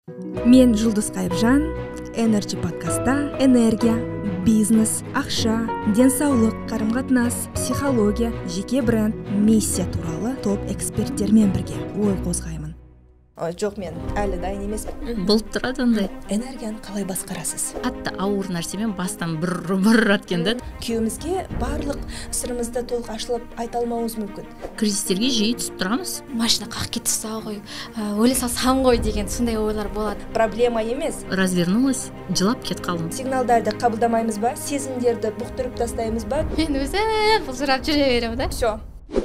Мен Жұлдыз Қайыржан, Energy подкастта энергия, бизнес, ақша, денсаулық, қарым-қатынас, психология, жеке бренд, миссия туралы топ эксперттермен бірге ой қозғаймын. Жоқ, мен әлі дайын емеспін. Болып тұрады ондай. Энергияны қалай басқарасыз? Атты ауыр нәрсемен бастан бір аткен да. Күйеуімізге барлық сырымызды толық ашылып айта алмауымыз мүмкін. Кризистерге жиі түсіп тұрамыз. Машина қақ кетсе ғой, өле салсам ғой деген сондай ойлар болады. Проблема емес. Развернулась, жылап кет қалдым. Сигналдарды қабылдамаймыз ба? Сезімдерді бұқтырып тастаймыз ба? Мен өзім бұлжырап жүре беремін да. Все.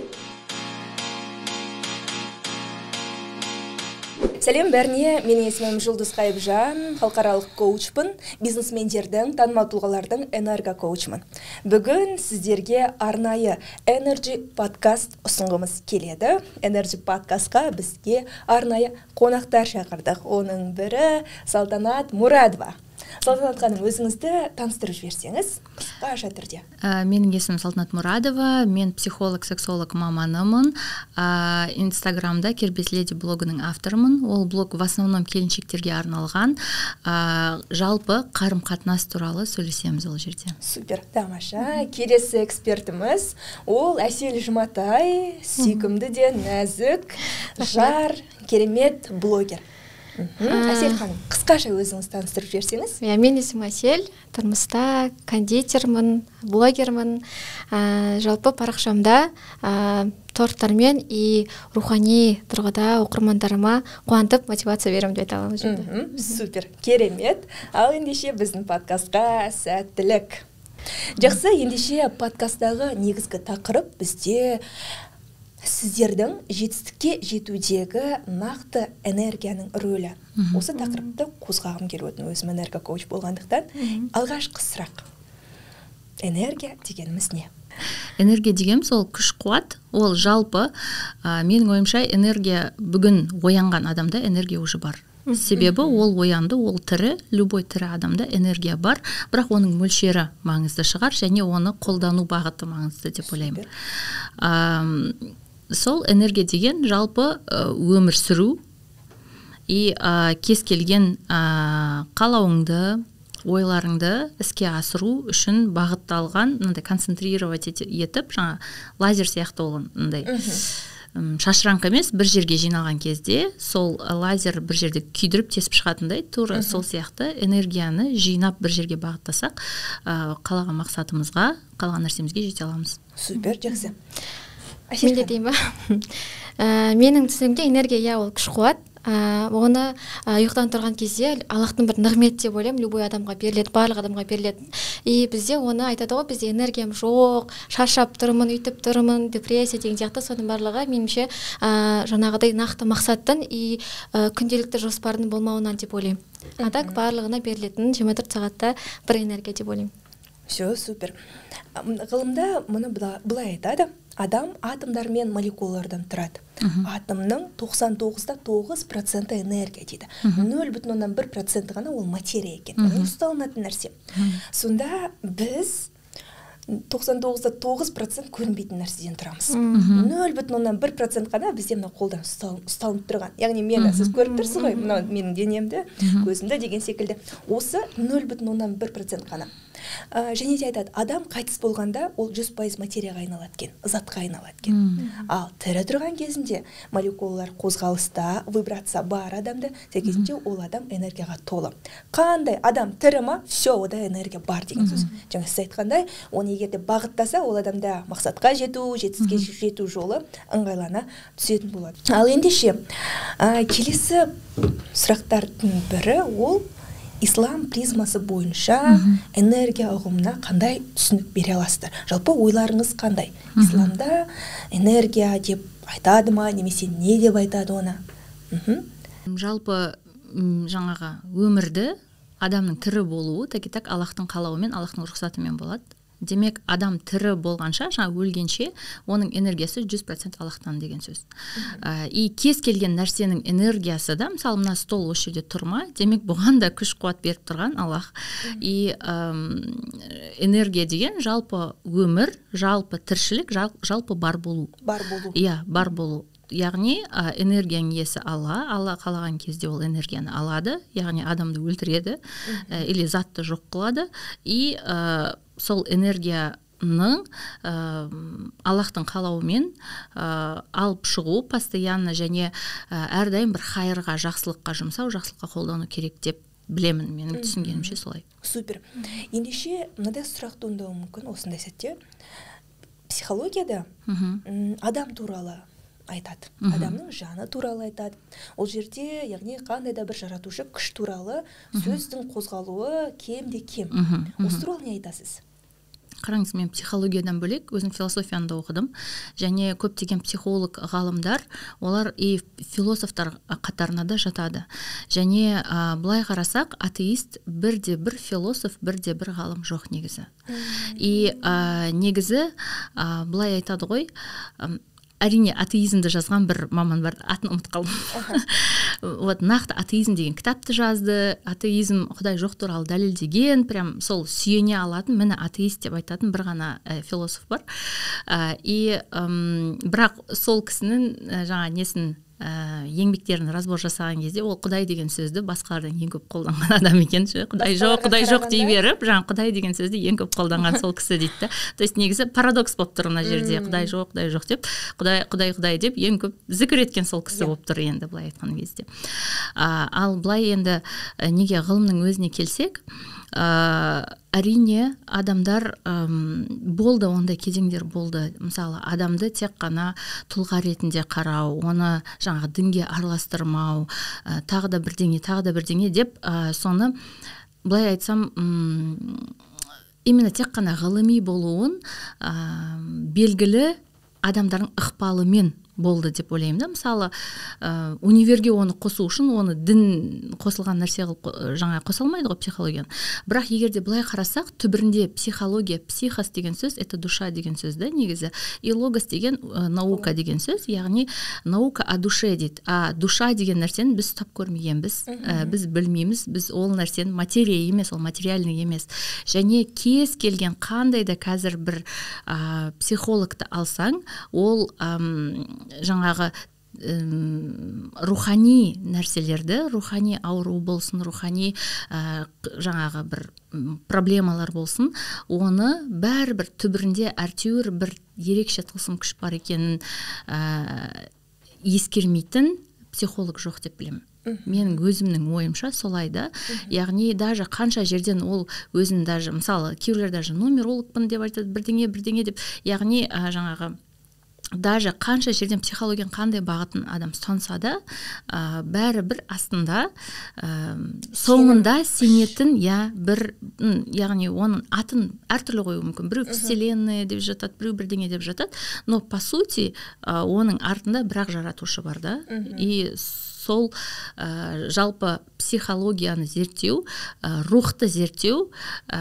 Сәлем бәріне, менің есімім Жұлдыз Қайыржан, халықаралық коучпын, бизнесмендердің, танымал тұлғалардың энерго-коучмын. Бүгін сіздерге арнайы Energy подкаст ұсынғымыз келеді. Energy подкастқа бізге арнайы қонақтар шақырдық. Оның бірі Салтанат Мұрадова. Салтанат ханым, өзіңізді таныстырып жіберсеңіз, қысқаша түрде. Менің есімім Салтанат Мұрадова, мен психолог, сексолог маманымын. Инстаграмда Кербез Леди блогының авторымын. Ол блог в основном келіншектерге арналған. Жалпы қарым-қатынас туралы сөйлесеміз ол жерде. Супер, тамаша. Келесі экспертіміз ол Әсел Жұматай, сүйкімді де нәзік, жар, керемет блогер. Әсел ханым, қысқаша өзіңіз таныстырып жіберсеңіз. Мен есімім Әсел, тұрмыста кондитермін, блогермін. Жалпы парақшамда торттармен и рухани тұрғыда оқырмандарыма қуантып мотивация беремін деп айта аламын. Супер, керемет. Ал ендеше біздің подкастқа сәттілік. Жақсы, ендеше подкасттағы негізгі тақырып бізде сіздердің жетістікке жетудегі нақты энергияның рөлі. Осы тақырыпты қозғағым келіп отыр, өзім энерго-коуч болғандықтан. Алғашқы сұрақ. Энергия дегеніміз не? Энергия дегеніміз ол күш-қуат. Ол жалпы, менің ойымша, энергия бүгін оянған адамда энергия уже бар. Себебі ол оянды, ол тірі, любой тірі адамда энергия бар, бірақ оның мөлшері маңызды шығар, және оны қолдану бағыты маңызды деп ойлаймын. Сол энергия деген жалпы өмір сүру и кез келген қалауыңды, ойларыңды іске асыру үшін бағытталған, мынандай концентрировать етіп, жаңа лазер сияқты ол мынандай шашыраңқы емес, бір жерге жиналған кезде сол лазер бір жерде күйдіріп тесіп шығатындай, тура сол сияқты энергияны жинап бір жерге бағыттасақ, қалаған мақсатымызға, қалаған нәрсемізге жете аламыз. Супер, жақсы. Мен де дейін ба? Менің түсінігімде энергия ол күш-қуат. Оны ұйықтан тұрған кезде Аллахтың бір нығмет деп ойлаймын, любой адамға беріледі, барлық адамға беріледі. И бізде оны айтады ғой, бізде энергиям жоқ, шаршап тұрмын, үйтіп тұрмын, депрессия деген сияқты, соның барлығы меніңше жаңағыдай нақты мақсаттың и күнделікті жоспардың болмауынан деп ойлаймын. Так барлығына берілетін 24 сағатта бір энергия деп ойлаймын. Все, супер. Ғылымда мұны былай айтады. Адам атомдар мен молекулалардан тұрады. Атомның 99.9% энергия дейді. 0,1% ғана ол материя екен. Ұсталынатын нәрсе. Сонда біз 99.9% көрінбейтін нәрседен тұрамыз. 0,1% ғана бізде мына қолдан ұсталынып тұрған. Яғни мені сіз көріп тұрсыз ғой, мына менің денемді, көзімді деген секілді. Осы 0,1% ғана. Және де айтады, адам қайтыс болғанда ол 100% материяға айналады екен, затқа айналады екен. Ал тірі тұрған кезінде молекулалар қозғалыста, вибрация бар адамда, кезінде ол адам энергияға толы. Қандай адам тірі ма, все, ода энергия бар деген сөз. Жаңа сіз айтқандай, оны егерде бағыттаса, ол адамда мақсатқа жету, жетістікке жету жолы ыңғайлана түсетін болады. Ал ендеше, келесі сұрақтардың бірі ол ислам призмасы бойынша энергия ұғымына қандай түсінік бере аласыздар? Жалпы ойларыңыз қандай? Исламда энергия деп айтады ма, немесе не деп айтады оны? Жалпы жаңағы өмірді адамның тірі болуы так Аллахтың қалауымен, Аллахтың рұқсатымен болады. Демек, адам тірі болғанша, жаңа өлгенше, оның энергиясы 100% Аллахтан деген сөз. И кез келген нәрсенің энергиясы да, мысалы, мына стол осы жерде тұрма, демек, бұған да күш қуат беріп тұрған Аллах. И энергия деген жалпы өмір, жалпы тіршілік, жалпы бар болу. Бар болу. Иә, бар болу. яғни энергияның иесі алла қалаған кезде ол энергияны алады, яғни адамды өлтіреді или затты жоқ қылады, и сол энергияның Аллахтың қалауымен алып шығу постоянно және әрдайым бір хайырға, жақсылыққа жұмсау, жақсылыққа қолдану керек деп білемін, менің түсінгенімше солай. Супер. Ендеше мынадай сұрақ туындауы мүмкін осындай сәтте. Психологияда адам туралы айтады, адамның жаны туралы айтады. Ол жерде, яғни қандай да бір жаратушы күш туралы сөздің қозғалуы кем-де кем. Осы туралы не айтасыз? Қараңыз, мен психологиядан бөлек өзім философияны да оқыдым, және көптеген психолог ғалымдар, олар и философтар қатарына да жатады. Және былай қарасақ, атеист бірде-бір философ, бірде-бір ғалым жоқ негізі. И негізі былай айтады ғой, әрине атеизмді жазған бір маман бар, атын ұмытып қалдым. Вот нақты атеизм деген кітапты жазды, атеизм Құдай жоқ туралы дәлелдеген, прям сол сүйене алатын, міне атеист деп айтатын бір ғана философ бар. И бірақ сол кісінің жаңа несін еңбектерін разбор жасаған кезде ол Құдай деген сөзді басқалардан ең көп қолданған адам екен. Құдай жоқ дей беріп, жаңа Құдай деген сөзді ең көп қолданған сол кісі дейді. То есть негізі парадокс болып тұр мына жерде, Құдай жоқ деп, Құдай деп ең көп зікір еткен сол кісі болып тұр енді былай айтқан кезде. Ал былай енді неге ғылымның өзіне келсек, әрине адамдар болды, ондай кезеңдер болды. Мысалы, адамды тек қана тұлға ретінде қарау, оны жаңағы дінге араластырмау, тағы да бірдеңе деп, соны былай айтсам, именно тек қана ғылыми болуын белгілі адамдардың ықпалымен болды деп ойлаймын да. Мысалы, универге оны қосу үшін, оны дін қосылған нәрсе қылып жаңа қоса алмайды ғой психологияны. Бірақ егерде былай қарасақ, түбірінде психология, психос деген сөз, это душа деген сөз да негізі. И логос деген наука деген сөз, яғни наука о душе дейді. А душа деген нәрсені біз ұстап көрмегенбіз, біз білмейміз, біз ол нәрсені материя емес, ол материальный емес. Және кез келген қандай да қазір бір психологты алсаң, ол жаңағы рухани нәрселерді, рухани ауру болсын, рухани жаңағы бір проблемалар болсын, оны бәрібір түбірінде әртеуір бір ерекше тылсым күш бар екенін ескермейтін психолог жоқ деп білемін. Менің өзімнің ойымша солай да. Яғни даже қанша жерден ол өзін даже, мысалы, кейбіреулер даже нумерологпын деп айтады, бірдеңе деп, яғни жаңағы даже қанша жерден психологияның қандай бағытын адам ұстанса да, бәрі бір астында соңында сенетін бір, яғни оның атын әртүрлі қою мүмкін. Біреу вселенная деп жатады, біреу бірдеңе деп жатады, но по сути оның артында бірақ жаратушы бар да. И сол жалпы психологияны зерттеу, рухты зерттеу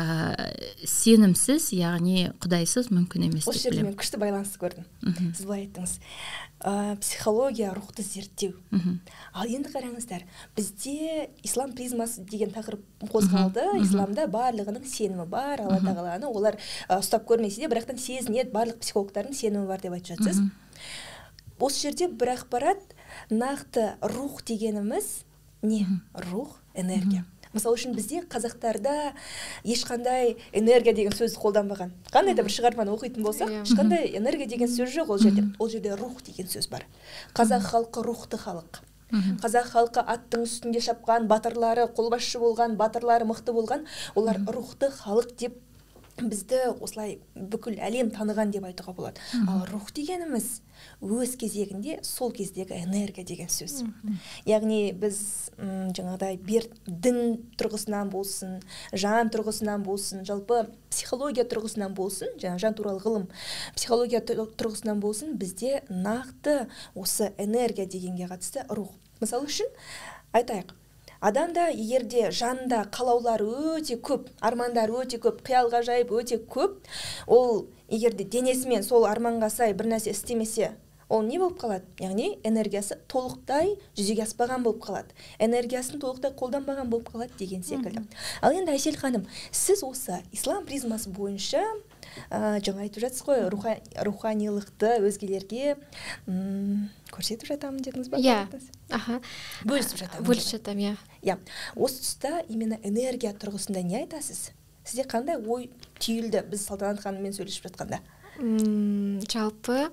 сенімсіз, яғни құдайсыз мүмкін емес деп білемін. Осы жерде мен күшті байланысты көрдім. Сіз былай айттыңыз, психология, рухты зерттеу. Ал енді қараңыздар, бізде ислам призмасы деген тақырып қозғалды. Исламда барлығының сенімі бар, Алла тағаланы олар ұстап көрмесе де, бірақтан сезінеді, барлық психологтардың сенімі бар деп айтып жатсыз. Осы жерде бір ақпарат, нақты рух дегеніміз не? Рух, энергия. Мысалы үшін бізде қазақтарда ешқандай энергия деген сөзді қолданбаған. Қандай да бір шығарманы оқитын болсақ, ешқандай энергия деген сөз жоқ ол жерде. Ол жерде рух деген сөз бар. Қазақ халқы рухты халық. Қазақ халқы аттың үстінде шапқан, батырлары қолбасшы болған, батырлары мықты болған, олар рухты халық деп бізді осылай бүкіл әлем таныған деп айтуға болады. Ал рух дегеніміз өз кезегінде сол кездегі энергия деген сөз. Яғни біз жаңағыдай дін тұрғысынан болсын, жан тұрғысынан болсын, жалпы психология тұрғысынан болсын, жан туралы ғылым, психология тұрғысынан болсын, бізде нақты осы энергия дегенге қатысты рух. Мысалы үшін айтайық, адамда егерде жанында қалаулар өте көп, армандар өте көп, қиял ғажайып өте көп, ол егерде денесімен сол арманға сай бір нәрсе істемесе, ол не болып қалады? Яғни энергиясы толықтай жүзеге аспаған болып қалады. Энергиясын толықтай қолданбаған болып қалады деген секілді. Ал енді Айсел ханым, сіз осы ислам призмасы бойынша жаңа айтып жатсыз ғой, руханилықты өзгелерге көрсетіп жатамын дедіңіз ба? Иә, бөлісіп жатамын. Иә. Иә, осы тұста именно энергия тұрғысында не айтасыз? Сізде қандай ой түйілді біз Салтанат ханыммен сөйлесіп жатқанда? Жалпы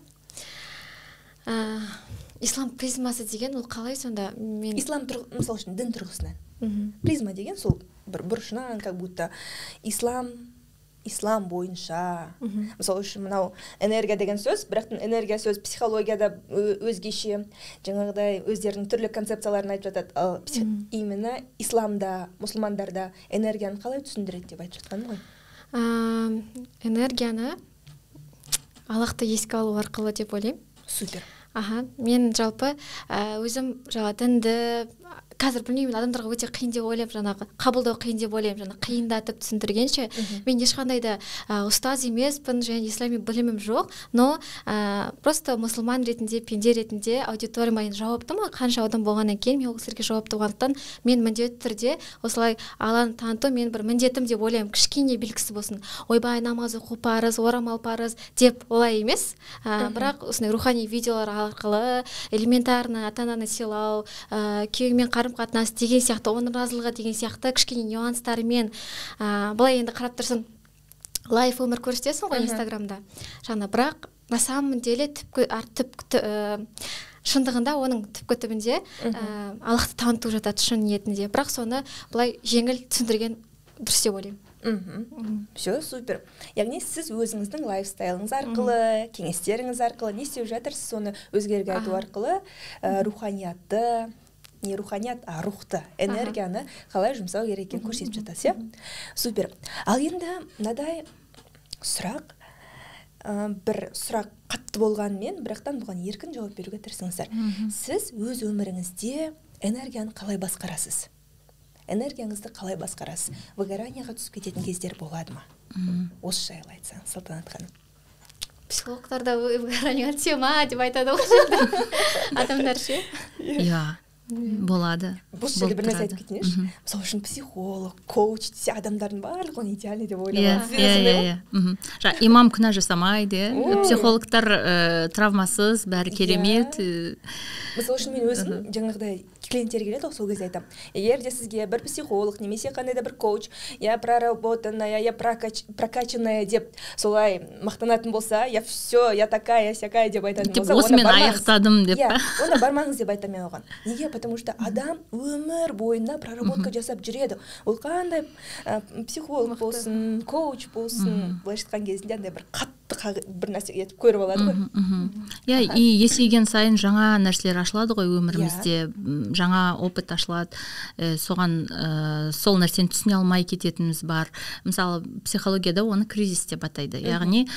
ислам призмасы деген ол қалай сонда? Ислам мысалы үшін дін тұрғысынан. Призма деген сол бір бұрышынан как будто ислам бойынша. Мысалы үшін мынау энергия деген сөз, бірақ энергия сөз психологияда өзгеше, жаңағыдай өздерінің түрлі концепцияларын айтып жатады. Ал именно исламда, мұсылмандарда энергияны қалай түсіндіреді деп айтып жатқаным ғой. Энергияны Аллахты еске алу арқылы деп ойлаймын. Супер. Мен жалпы өзім дінді қазір білмеймін, адамдарға өте қиын деп ойлап, жаңағы қабылдау қиын деп ойлаймын, қиындатып түсіндіргенше, мен ешқандай да ұстаз емеспін, және ислами білімім жоқ, но просто мұсылман ретінде, пенде ретінде аудиторияма жауапты ма, қанша адам болғаннан кейін мен ол кісілерге жауапты болғандықтан мен міндетті түрде осылай Алланы таныту мен бір міндетім деп ойлаймын, кішкене белгісі болсын. Ойбай, намаз оқу парыз, орамал парыз деп олай емес, бірақ осындай рухани видеолар арқылы элементарно ата-ананы сыйлау, күйеуіңмен қарым-қатынас деген сияқты, оның разылығы деген сияқты кішкене нюанстарымен былай енді қарап тұрсын, лайф өмір көрсетесің ғой Инстаграмда. Бірақ на самом деле шындығында оның түпкі түбінде Аллахты таныту жатады шын ниетінде. Бірақ соны былай жеңіл түсіндірген дұрыс деп ойлаймын. Все, супер. Яғни сіз өзіңіздің лайфстайлыңыз арқылы, кеңестеріңіз арқылы не істеп жатырсыз, соны өзгерге айту арқылы руханиятты, не руханият, рухты, энергияны қалай жұмсау керек екенін көрсетіп жатасыз, иә? Супер. Ал енді мынадай сұрақ, бір сұрақ қатты болғанмен, бірақтан бұған еркін жауап беруге тырысыңыздар. Сіз өз өміріңізде энергияны қалай басқарасыз? Энергияңызды қалай басқарасыз? Выгоранияға түсіп кететін кездер болады ма? Осы жайлы айтсаңыз, Салтанат ханым. Психологтарда выгоранияға түсе ма деп айтады ғой адамдар ше? Иә, болады. Бұл жерде бір нәрсе айтып кетейінші. Мысалы үшін психолог, коуч десе адамдардың барлығы оны идеальный деп ойлайды. Имам күнә жасамайды, психологтар травмасыз, бәрі керемет. Мысалы үшін мен өзім жаңағыдай клиенттер келеді, сол кезде айтамын. Егер де сізге бір психолог, немесе қандай да бір коуч, я проработанная, я прокачанная деп солай мақтанатын болса, я все, я такая, сякая деп айтатын болса, осымен аяқтадым деп. Онда бармаңыз деп айтамын мен оған. Неге? Потому что адам өмір бойына проработка жасап жүреді. Ол қандай психолог болсын, коуч болсын, былайша айтқан кезінде андай бір қатты бір нәрсе етіп көріп алады ғой. Иә, и есейген сайын жаңа нәрселер ашылады ғой өмірімізде, жаңа опыт ашылады, соған сол нәрсені түсіне алмай кететініміз бар. Мысалы, психологияда оны кризис деп атайды. Яғни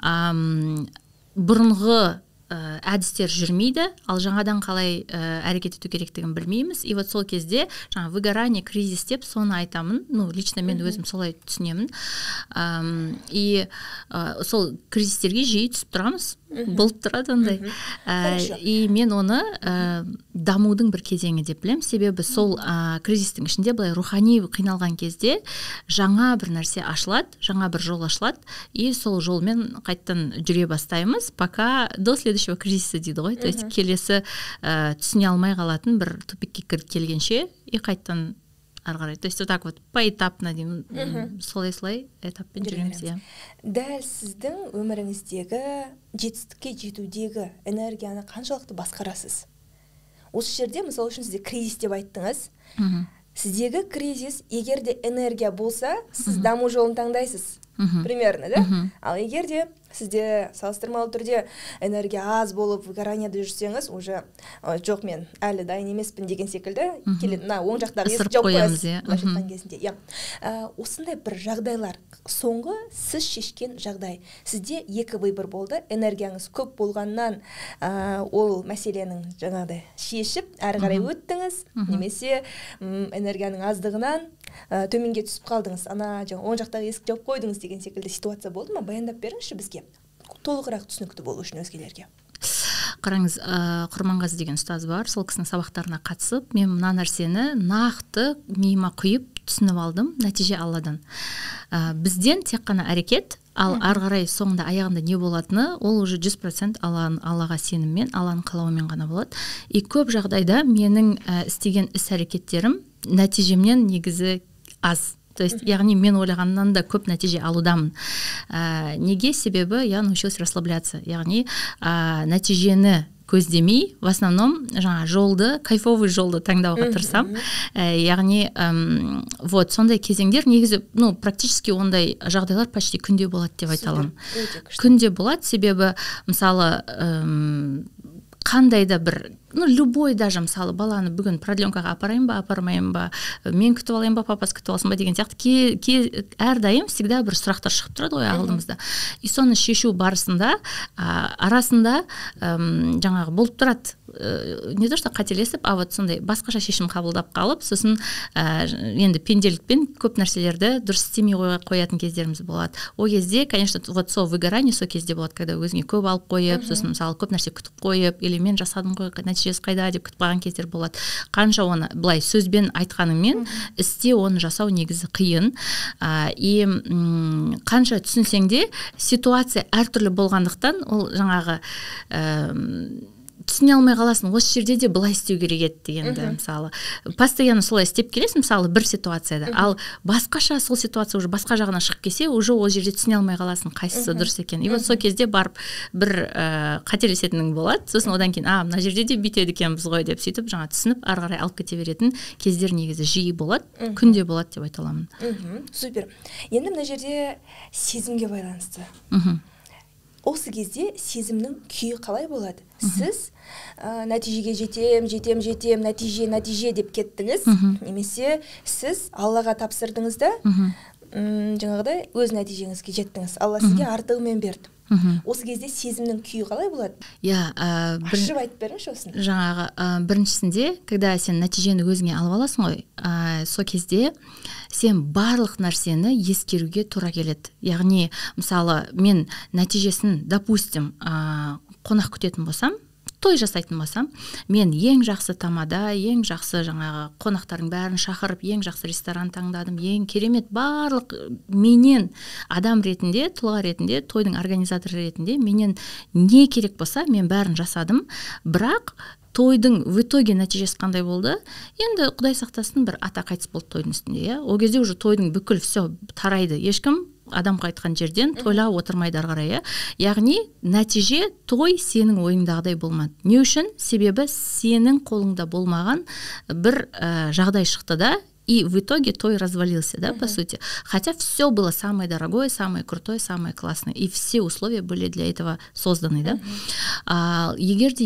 бұрынғы әдістер жүрмейді, ал жаңадан қалай әрекет ету керектігін білмейміз. И вот сол кезде жаңа выгорание, кризис деп соны айтамын. Ну, лично мен өзім солай түсінемін. И сол кризистерге жиі түсіп тұрамыз. Болып тұрады ондай. И мен оны дамудың бір кезеңі деп білем. Себебі сол кризистің ішінде былай рухани қиналған кезде жаңа бір нәрсе ашылады, жаңа бір жол ашылады, и сол жолмен қайттан жүре бастаймыз, пока до следующего кризиса дейді ғой. То есть келесі түсіне алмай қалатын бір тупикке келгенше, и қайттан ары қарай. То есть вот так вот поэтапно деймін, солай этаппен жүреміз. Дәл сіздің өміріңіздегі жетістікке жетудегі энергияны қаншалықты басқарасыз? Осы жерде, мысалы үшін сізде кризис деп айттыңыз. Сіздегі кризис, егер де энергия болса, сіз даму жолын таңдайсыз. Примерно, да? Ал егер де сізде салыстырмалы түрде энергия аз болып, выгоранияда жүрсеңіз, уже жоқ, мен әлі дайын емеспін деген секілді келеді. Оң жақтағы есік жауып қоясыз, былайша айтқан кезінде. Осындай бір жағдайлар, соңғы сіз шешкен жағдай. Сізде екі выбор болды. Энергияңыз көп болғаннан ол мәселенің жаңағыдай шешіп, әрі қарай өттіңіз, немесе энергияның аздығынан төменге түсіп қалдыңыз. Оң жақтағы есік жауып қойдыңыз деген секілді ситуация болды ма? Баяндап беріңізші бізге. Толығырақ түсінікті болу үшін өзгелерге. Қараңыз, Құрманғазы деген ұстаз бар, сол кісінің сабақтарына қатысып, мен мына нәрсені нақты миыма құйып түсініп алдым, нәтиже Алладан. Бізден тек қана әрекет, ал ары қарай соңында аяғында не болатыны ол уже 100% Аллаға сеніммен, Алланың қалауымен ғана болады. И көп жағдайда менің істеген іс-әрекеттерім нәтижемнен негізі аз. То есть, яғни мен ойлағаннан да көп нәтиже алудамын. Неге? Себебі я научилась расслабляться. Яғни нәтижені көздемей, в основном жаңа жолды, кайфовый жолды таңдауға тырысам. Яғни вот сондай кезеңдер негізі, практически ондай жағдайлар почти күнде болады деп айта аламын. Күнде болады, себебі мысалы қандай да бір, любой даже мысалы баланы бүгін продленкаға апарайын ба, апармайын ба, мен күтіп алайын ба, папасы күтіп алсын ба деген сияқты әрдайым всегда бір сұрақтар шығып тұрады ғой алдымызда. И соны шешу барысында арасында жаңағы болып тұрады, не то что қателесіп, вот сондай басқаша шешім қабылдап қалып, сосын енді пенделікпен көп нәрселерді дұрыс істемей қоятын кездеріміз болады. О кезде, конечно, вот сол выгорание сол кезде болады, когда өзіңе көп алып қойып, сосын мысалы көп нәрсе күтіп қойып, или мен жасадым ғой, нәтижесі қайда деп күтіп қалған кездер болады. Қанша оны былай сөзбен айтқаныңмен істе оны жасау негізі қиын. И қанша түсінсең де ситуация әртүрлі болғандықтан ол жаңағы түсіне алмай қаласың, осы жерде де былай істеу керек еді дегенді, мысалы. Постоянно солай істеп келесің, мысалы, бір ситуацияда. Ал басқаша сол ситуация уже басқа жағына шығып келсе, уже ол жерде түсіне алмай қаласың, қайсысы дұрыс екен. И вот сол кезде барып бір қателесетінің болады. Сосын одан кейін, мына жерде де бүйтеді екенбіз ғой деп сөйтіп, жаңа түсініп, ары қарай алып кете беретін кездер негізі жиі болады, күнде болады деп айта аламын. Супер. Енді мына жерде сезімге байланысты. Осы кезде сезімнің күйі қалай болады? Сіз нәтижеге жетем, нәтиже деп кеттіңіз, немесе сіз Аллаға тапсырдыңыз да, жаңағыдай өз нәтижеңізге жеттіңіз. Алла сізге артығымен берді. Осы кезде сезімнің күйі қалай болады? Ашып айтып беріңізші осыны. Жаңағы біріншісінде, когда сен нәтижені өзіңе алып аласың ғой, сол кезде сен барлық нәрсені ескеруге тура келеді. Яғни, мысалы, мен нәтижесін, допустим, қонақ күтетін болсам, той жасайтын болсам, мен ең жақсы тамада, ең жақсы жаңағы қонақтардың бәрін шақырып, ең жақсы ресторан таңдадым, ең керемет барлық менен адам ретінде, тұлға ретінде, тойдың организаторы ретінде менен не керек болса, мен бәрін жасадым, бірақ тойдың в итоге нәтижесі қандай болды? Енді Құдай сақтасын, бір ата қайтыс болды тойдың үстінде, Ол кезде уже тойдың бүкіл все тарайды. Ешкім адамға айтқан жерден тойлап отырмайды ары қарай. Яғни нәтиже той сенің ойыңдағыдай болмады. Не үшін? Себебі сенің қолыңда болмаған бір жағдай шықты да, и в итоге той развалился, да, по сути. Хотя все было самое дорогое, самое крутое, самое классное. И все условия были для этого созданы, да. Егер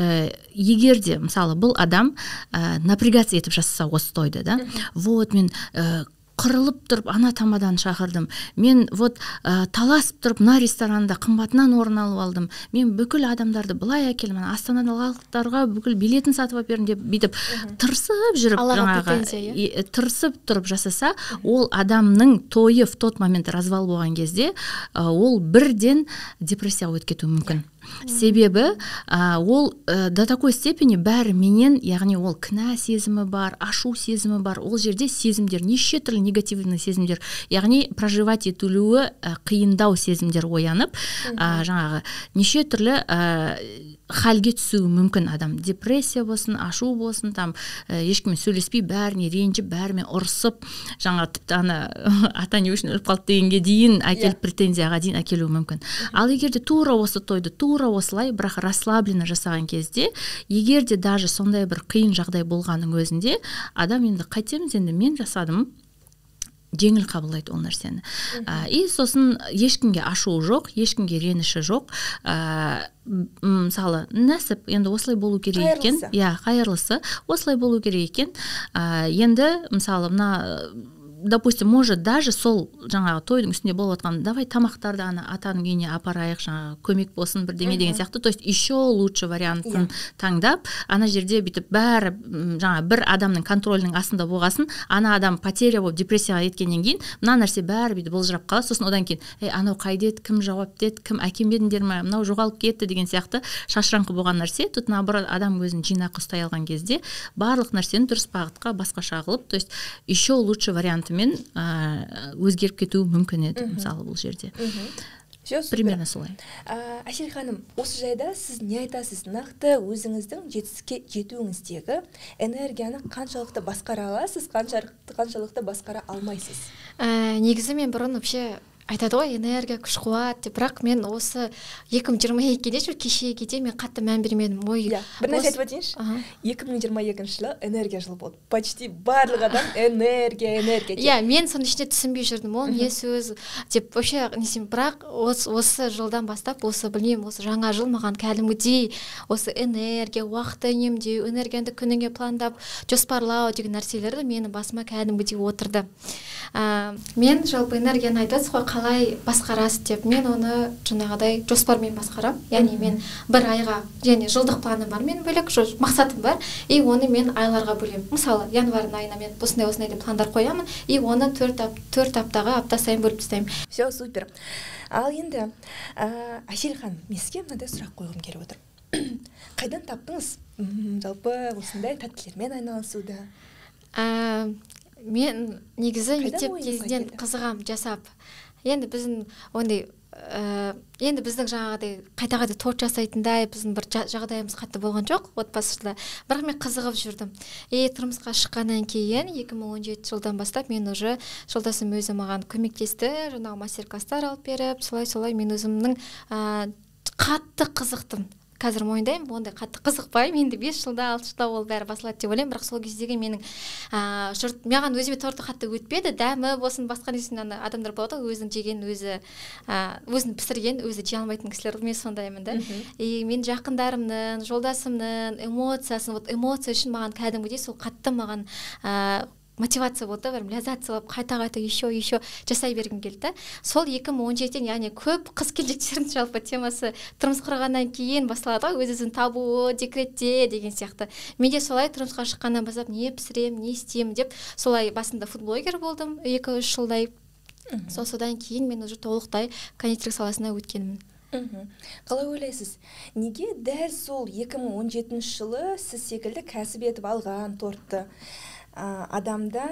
де, мысалы, бұл адам напрягаться етіп жасаса осы тойды, да. Вот мен қырылып тұрып ана тамадан шақырдым. Мен вот таласып тұрып мына ресторанда қымбатынан орын алып алдым. Мен бүкіл адамдарды былай әкелдім. Астанадағыларға бүкіл билетін сатып бердім деп бүйтіп тырысып жүріп, тырысып тұрып жасаса, ол адамның тойы в тот момент развал болған кезде, ол бірден депрессияға өтіп кетуі мүмкін. Себебі ол до такой степени бәрі менен, яғни ол кінә сезімі бар, ашу сезімі бар, ол жерде сезімдер, неше түрлі негативный сезімдер, яғни проживать етілуі қиындау сезімдер оянып, жаңағы неше түрлі халге түсуі мүмкін адам. Депрессия болсын, ашу болсын, там ешкіммен сөйлеспей, бәріне ренжіп, бәрімен ұрысып, жаңа тіпті ата не үшін өліп қалды дегенге дейін әкеліп претензияға дейін әкелуі мүмкін. Ал егерде тура осы тойды, тура осылай, бірақ расслабленно жасаған кезде, егерде даже сондай бір қиын жағдай болғаның өзінде, адам енді қайтеміз, енді мен жасадым, жеңіл қабылдайды ол нәрсені. И сосын ешкімге ашуы жоқ, ешкімге реніші жоқ. Мысалы, нәсіп, енді осылай болу керек екен. Қайырлысы, осылай болу керек екен. Енді, мысалы, допустим, может даже сол жаңағы тойдың үстінде болып отқан, давай тамақтарды атаның үйіне апарайық, жаңағы көмек болсын бірдеңе деген сияқты. То есть еще лучше вариантын таңдап, ана жерде бүйтіп бәрі жаңағы бір адамның контролінің астында болғасын, ана адам потеря болып депрессияға еткеннен кейін, мына нәрсе бәрі бүйтіп былжырап қалады. Сосын одан кейін, анау қайда еді, кім жауап еді, кім әкелмедіңдер ме, мынау жоғалып кетті деген сияқты шашыраңқы болған нәрсе. Тут наоборот адам өзін жинақы ұстай алған кезде барлық нәрсені дұрыс бағытқа басқаша қылып, то есть еще лучше вариантымен сәтімен өзгеріп кетуі мүмкін еді мысалы бұл жерде. Примерно солай. Әсел ханым, осы жайда сіз не айтасыз? Нақты өзіңіздің жетістікке жетуіңіздегі энергияны қаншалықты басқара аласыз, қаншалықты басқара алмайсыз? Негізі мен бұрын вообще айтады ғой, энергия, күш қуат деп, бірақ мен осы 2022-де жүр кешеге де мен қатты мән бермедім. Бір нәрсе айтып өтейінші. 2022 жылы энергия жылы болды. Почти барлық адам энергия. Мен соның ішінде түсінбей жүрдім. Ол не сөз деп вообще несем, бірақ осы жылдан бастап, осы білмеймін, осы жаңа жыл маған кәдімгідей осы энергия, уақытты үнемдеу, энергияны күніңе пландап, жоспарлау деген нәрселерді мені басыма кәдімгідей отырды. Мен жалпы энергияны айтасыз ғой, қалай басқарасыз деп, мен оны жаңағыдай жоспармен басқарам. Яғни мен бір айға, және жылдық планым бар, мен бөлек мақсатым бар, и оны мен айларға бөлемін. Мысалы, январдың айына мен осындай деп пландар қоямын, и оны 4 аптаға апта сайын бөліп тастаймын. Все, супер. Ал енді, Әсел ханым, мен сізге мынандай сұрақ қойғым келіп отыр. Қайдан таптыңыз жалпы осындай тәттілермен айналысуды? Мен негізі мектеп кезінен қызығам жасап. Енді біздің ондай енді біздің жаңағыдай қайта торт жасайтындай біздің бір жағдайымыз қатты болған жоқ отбасында. Бірақ мен қызығып жүрдім. Тұрмысқа шыққаннан кейін 2017 жылдан бастап мен уже жолдасым өзі маған көмектесті, жаңағы мастер-класстар алып беріп, солай мен өзімнің қатты қызықтым. Қазір мойындаймын, ондай қатты қызықпаймын. Енді 5 жылда, 6 жылда ол бәрі басылады деп ойлаймын, бірақ сол кездегі менің маған өзіме торты қатты өтпеді. Дәмі болсын, басқа несін адамдар болады ғой, өзінің жеген, өзін пісірген, өзі жей алмайтын кісілер, мен сондаймын да. Мен жақындарымның, жолдасымның эмоция үшін маған кәдімгідей сол қатты маған мотивация болды, бір ләззат сыйлап, қайта еще жасай бергім келді. Сол 2017-ден, яғни көп қыз-келіншектердің жалпы темасы тұрмыс құрғаннан кейін басталады ғой, өз-өзін табу, декретте деген сияқты. Менде солай тұрмысқа шыққаннан бастап не пісірем, не істеймін деп, солай басында фудблогер болдым 2-3 жылдай. Содан кейін мен уже толықтай кондитерлік саласына өткенмін. Қалай ойлайсыз, неге дәл сол 2017 жылы сіз секілді кәсіп етіп алған тортты адамда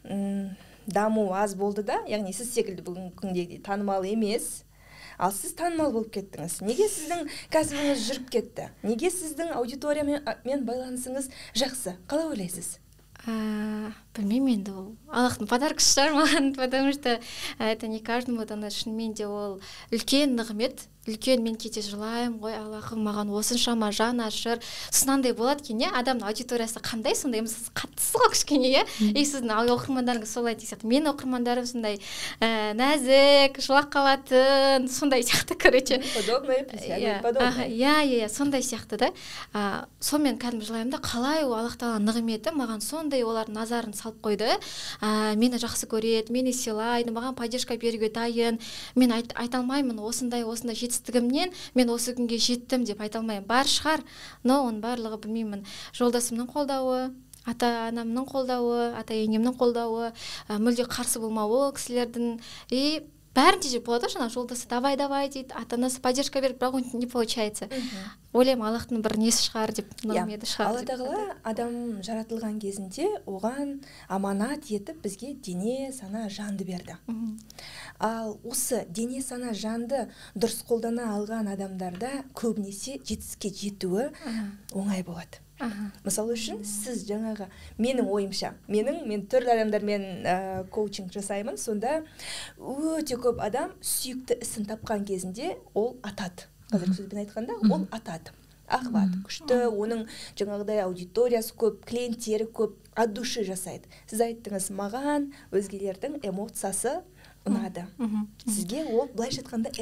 даму аз болды да, яғни сіз секілді бүгінгі күндегідей танымал емес, ал сіз танымал болып кеттіңіз? Неге сіздің кәсібіңіз жүріп кетті? Неге сіздің аудиториямен байланысыңыз жақсы? Қалай ойлайсыз? Білмеймін, енді ол Аллахтың подаркасы шығар маған, потому что это не каждому дано. Шынымен де ол үлкен нығмет, үлкен. Мен кейде жылаймын ғой, Аллахым маған осыншама жан ашыр. Сынандай болады екен, адамның аудиториясы қандай, сондай қаттысы ғой кішкене, и сіздің оқырмандарыңыз солай сияқты. Мен оқырмандарым сондай нәзік, жылақ қалатын, сондай сияқты, короче. Подобное, подобное. Сондай сияқты да. Сонымен кәдімгі жылаймын да, қалай ол Аллах тағала нығметі маған сондай олардың назарын салып қойды. Мені жақсы көреді, мені сыйлайды, маған поддержка беруге дайын. Мен айта алмаймын осындай жетістігімнен мен осы күнге жеттім деп айта алмаймын. Бар шығар, но оның барлығы білмеймін. Жолдасымның қолдауы, ата-анамның қолдауы, ата-енемнің қолдауы, мүлде қарсы болмауы кісілердің, и бәрінде же болады, жаңа жолдасы давай дейді, ата-анасы поддержка беріп, бірақ он не получается. Ойлаймын, Аллахтың бір несі шығар деп, нұрмеді шығар. Алла тағала адам жаратылған кезінде оған аманат етіп бізге дене, сана, жанды берді. Ал осы дене, сана, жанды дұрыс қолдана алған адамдарда көбінесе жетістікке жетуі оңай болады. Мысалы үшін сіз жаңағы менің ойымша, мен түрлі адамдармен коучинг жасаймын, сонда өте көп адам сүйікті ісін тапқан кезінде ол атады. Қазіргі сөзбен айтқанда, ол атады. Ағват, күшті, оның жаңағыдай аудиториясы көп, клиенттері көп, от души жасайды. Сіз айттыңыз, маған өзгелердің эмоциясы ұнады. Сізге ол былайша айтқанда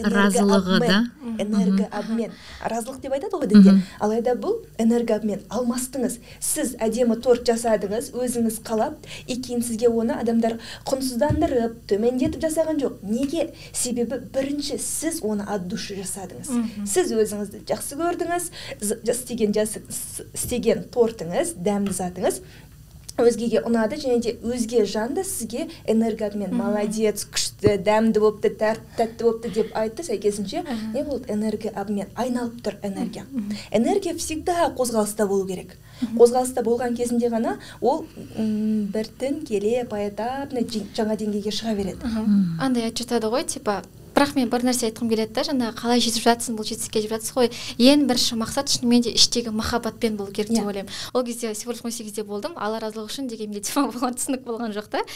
энергообмен. Разылық деп айтады ғой дінде. Алайда бұл энергообмен. Алмастыңыз. Сіз әдемі торт жасадыңыз, өзіңіз қалап, и кейін сізге оны адамдар құнсыздандырып, төмендетіп жасаған жоқ. Неге? Себебі бірінші сіз оны от души жасадыңыз. Сіз өзіңізді жақсы көрдіңіз, істеген тортыңыз, дәмді затыңыз өзгеге ұнады, және де өзге жанды сізге энергообмен, молодец, күшті, дәмді болыпты, тәтті болыпты деп айтты. Сәйкесінше не болды? Энергообмен. Айналып тұр энергия. Энергия всегда қозғалыста болу керек. қозғалыста болған кезінде ғана ол біртін келе поэтапно жаңа деңгейге шыға береді. Андай айтып жатады ғой, типа бірақ мен бір нәрсе айтқым келеді да, жаңа қалай жетіп жатсың, бұл жетістікке жетіп жатсыз ғой. Ең бірінші мақсат шынымен де іштегі махаббатпен болу керек деп ойлаймын. Ол кезде символик 18-де болдым, Алла разылығы үшін дегенде болған түсінік болған жоқ та.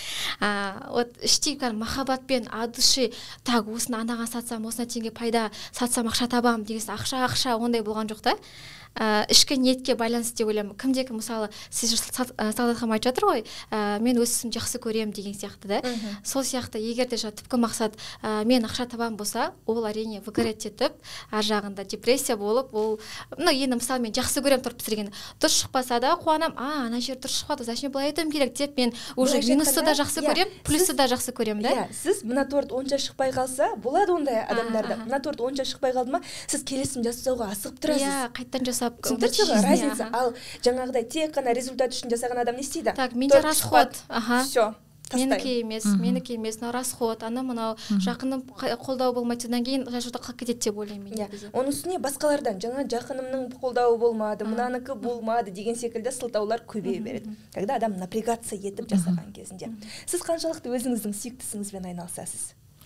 Вот іштегі махаббатпен от души, так осыны анаған сатсам, осына теңге пайда сатсам ақша табам деген ақша ондай болған жоқ та. Ішкі ниетке байланысты деп ойлаймын. Кімде-кім мысалы сіз Сағдат ханым айтып жатыр ғой, мен өз ісімді жақсы көремін деген сияқты да. Сол сияқты егер де түпкі мақсат мен ақша табам болса, ол әрине выгорать етіп, ар жағында депрессия болып, ол енді мысалы мен жақсы көремін торт пісіргенді. Дұрыс шықпаса да қуанам, ана жер дұрыс шықпады, зачем былай етуім керек деп мен уже минусты да жақсы көремін, плюсты да жақсы көремін да. Сіз мына торт онша шықпай қалса, болады ондай адамдарда. Мына торт онша шықпай қалды ма, сіз келесім жасауға асығып тұрасыз. Қайттан жасап разница. Ал жаңағыдай тек қана результат үшін жасаған адам не істейді? Так, менде расход. Все. Менікі емес, расход, ана мынау жақыным қолдау болмайды, содан кейін жашуда қалып кетеді деп ойлаймын мен. Оның үстіне басқалардан жаңа жақынымның қолдауы болмады, мынаныкі болмады деген секілді сылтаулар көбейе береді. Когда адам напрягаться етіп жасаған кезінде. Сіз қаншалықты өзіңіздің сүйіктісіңізбен айналысасыз?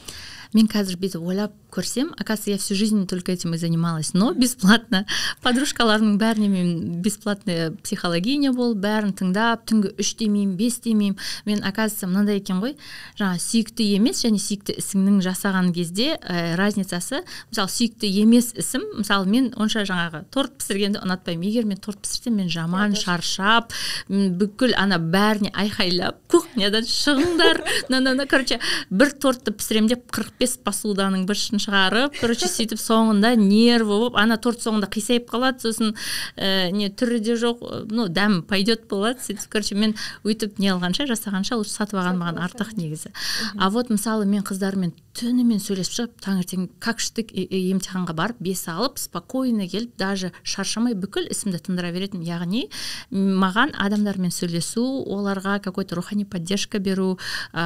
Мен қазір бүйтіп ойлап көрсем, оказывается, я всю жизнь только этим и занималась, но бесплатно. Подружкаларымның бәріне мен бесплатная психологиня болып, бәрін тыңдап, түнгі 3 демеймін, 5 демеймін. Мен, оказывается, мынандай екен ғой, жаңа сүйікті емес және сүйікті ісіңнің жасаған кезде разницасы, мысалы, сүйікті емес ісім, мысалы, мен онша жаңағы торт пісіргенді ұнатпаймын. Егер мен торт пісірсем, мен жаман шаршап, бүкіл ана бәріне айқайлап, кухнядан шығыңдар, короче, бір тортты пісірем деп 45 посуданың біршін шығарып, короче, сөйтіп соңында нервы болып, ана торт соңында қисайып қалады, сосын не түрі де жоқ, дәм пойдет болады, сөйтіп, короче, мен өйтіп не алғанша, жасағанша лучше сатып алған маған артық негізі. А вот мысалы мен қыздармен түнімен сөйлесіп шығып, таңертең кәкіштік емтиханға барып, 5 алып, спокойно келіп, даже шаршамай бүкіл ісімді тындыра беретін. Яғни маған адамдармен сөйлесу, оларға какой-то рухани поддержка беру,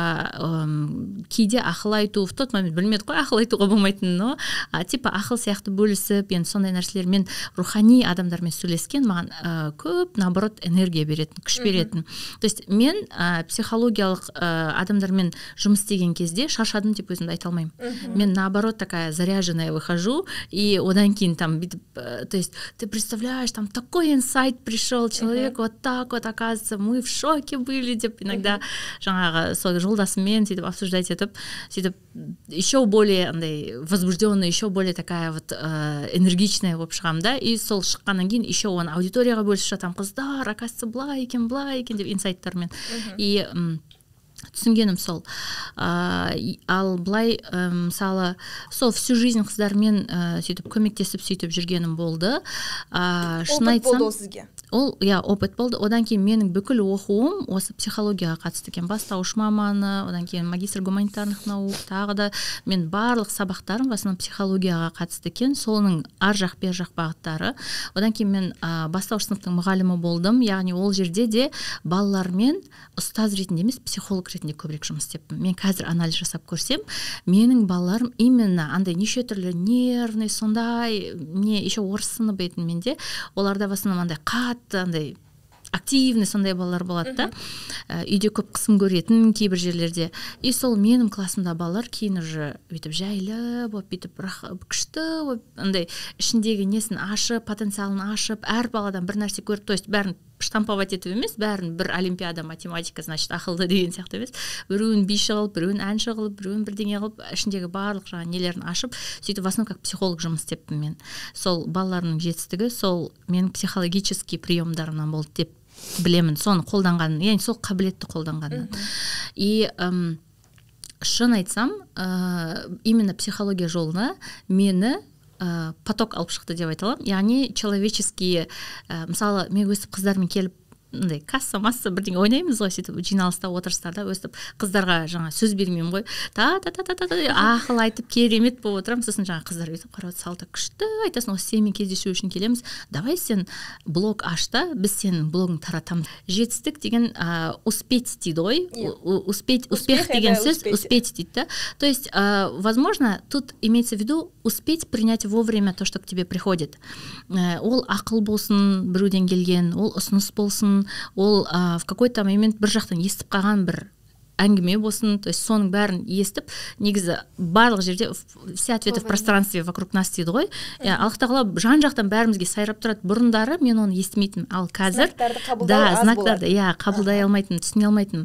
кейде ақыл айту, в тот момент білмеді ғой ақыл айтуға болмайтынын, но типа ақыл сияқты бөлісіп, енді сондай нәрселермен рухани адамдармен сөйлескен маған көп, наоборот, энергия беретін, күш беретін. То есть мен психологиялық адамдармен жұмыс істеген кезде шаршадым деп өзімді айта алмаймын. Мен наоборот такая заряженная выхожу, и одан кейін там, то есть ты представляешь, там такой инсайт пришел, человек вот так вот, оказывается, мы в шоке были, деп иногда жаңағы сол жолдасыммен сөйтіп обсуждать етіп, сөйтіп еще более андай возбужденная, еще более такая вот энергичная болып шығамын да, и сол шыққаннан кейін еще оны аудиторияға бөлісіп жатамын, қыздар, оказывается, былай екен деп инсайттармен. И түсінгенім сол. Ал былай, мысалы, сол всю жизнь қыздармен сөйтіп көмектесіп сөйтіп жүргенім болды. Опыт болды ол сізге? Ол, опыт болды. Одан кейін менің бүкіл оқуым осы психологияға қатысты екен. Бастауыш маманы, одан кейін магистр гуманитарных наук, тағы да мен барлық сабақтарым в основном психологияға қатысты екен. Соның ар жақ бер жақ бағыттары. Одан кейін мен бастауыш сыныптың мұғалімі болдым. Яғни ол жерде де балалармен ұстаз ретінде емес, психолог ретінде көбірек жұмыс істеппін. Мен қазір анализ жасап көрсем, менің балаларым именно андай неше түрлі нервный, сондай, не еще орыс сыныбы етін менде, оларда в основном андай андай активный сондай балалар болады да. Үйде көп қысым көретін кейбір жерлерде. И сол менің классымда балалар кейін уже бүйтіп жайлы болып, бүйтіп күшті болып, андай ішіндегі несін ашып, потенциалын ашып, әр баладан бір нәрсе көріп, то есть бәрін штамповать ету емес, бәрін бір олимпиада математика, значит, ақылды деген сияқты емес. Біреуін биші қылып, біреуін әнші қылып, біреуін бірдеңе қылып, ішіндегі барлық жаңа нелерін ашып, сөйтіп в основном как психолог жұмыс істеппін мен. Сол балаларының жетістігі сол менің психологический приемдарымнан болды деп білемін. Соны қолданғанын, яғни сол қабілетті қолданғанын. И шын айтсам, именно психология жолына мені поток алып шықты деп айта аламын. Яғни человеческие, мысалы, мен өстіп қыздармен келіп андай касса масса бірдеңе ойнаймыз ғой, сөйтіп жиналыста отырыстарда өстіп қыздарға жаңа сөз бермеймін ғой, ақыл айтып керемет болып отырамын. Сосын жаңа қыздар өйтіп қарап салты күшті айтасың, осы сенімен кездесу үшін келеміз, давай сен блог аш та, біз сенің блогыңды таратамыз. Жетістік деген успеть дейді ғой, успех деген сөз успеть дейді да. То есть возможно тут имеется в виду успеть принять вовремя то, что к тебе приходит. Ол ақыл болсын, біреуден келген, ол ұсыныс болсын, ол в какой-то момент бір жақтан естіп қалған бір әңгіме болсын, то есть соның бәрін естіп, негізі барлық жерде все ответы в пространстве вокруг нас дейді ғой. Аллах тағала жан-жақтан бәрімізге сайрап тұрады. Бұрындары мен оны естімейтінмін, ал қазір знактарды қабылдай алмайтынмын, түсіне алмайтынмын.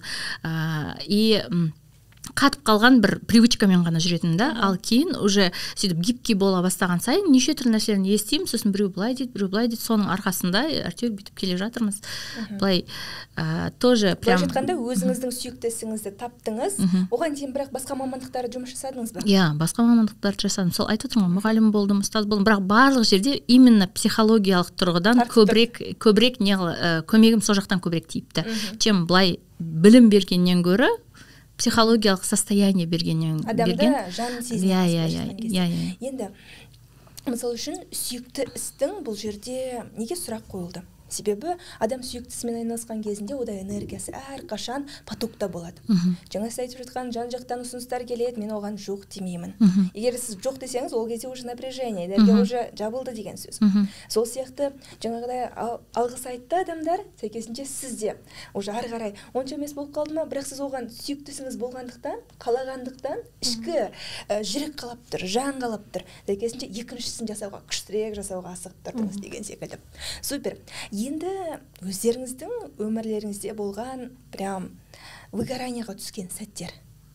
И қатып қалған бір привычкамен ғана жүретін да, ал кейін уже сөйтіп гибкий бола бастаған сайын неше түрлі нәрселерін естимін, сосын біреу былай дейді, соның арқасында әйтеуір бүйтіп келе жатырмыз. Былай тоже прям былай жатқанда өзіңіздің сүйікті ісіңізді таптыңыз, оған дейін бірақ басқа мамандықтарда жұмыс жасадыңыз ба? Иә, басқа мамандықтарды жасадым. Сол айтып отырмын ғой, мұғалім болдым, ұстаз болдым, бірақ барлық жерде именно психологиялық тұрғыдан көбірек көмегім сол жақтан көбірек тиіпті. Чем былай білім бергеннен гөрі психологиялық состояние бергеннен адамды жанын сезінеді. Енді мысалы үшін сүйікті істің бұл жерде неге сұрақ қойылды? Себебі адам сүйіктісімен айналысқан кезінде ода энергиясы әрқашан потокта болады. Жаңа сіз айтып жатқан жан-жақтан ұсыныстар келеді, мен оған жоқ демеймін. Егер сіз жоқ десеңіз, ол кезде уже напряжение, энергия уже жабылды деген сөз. Сол сияқты жаңағыдай алғыс айтты адамдар, сәйкесінше сізде уже ары қарай онша емес болып қалды ма, бірақ сіз оған сүйіктісіңіз болғандықтан, қалағандықтан ішкі жүрек қалап тұр, жан қалап тұр. Сәйкесінше екіншісін жасауға, күштірек жасауға асығып тұрдыңыз деген секілді. Супер. Енді өздеріңіздің өмірлеріңізде болған прям выгоранияға түскен сәттер.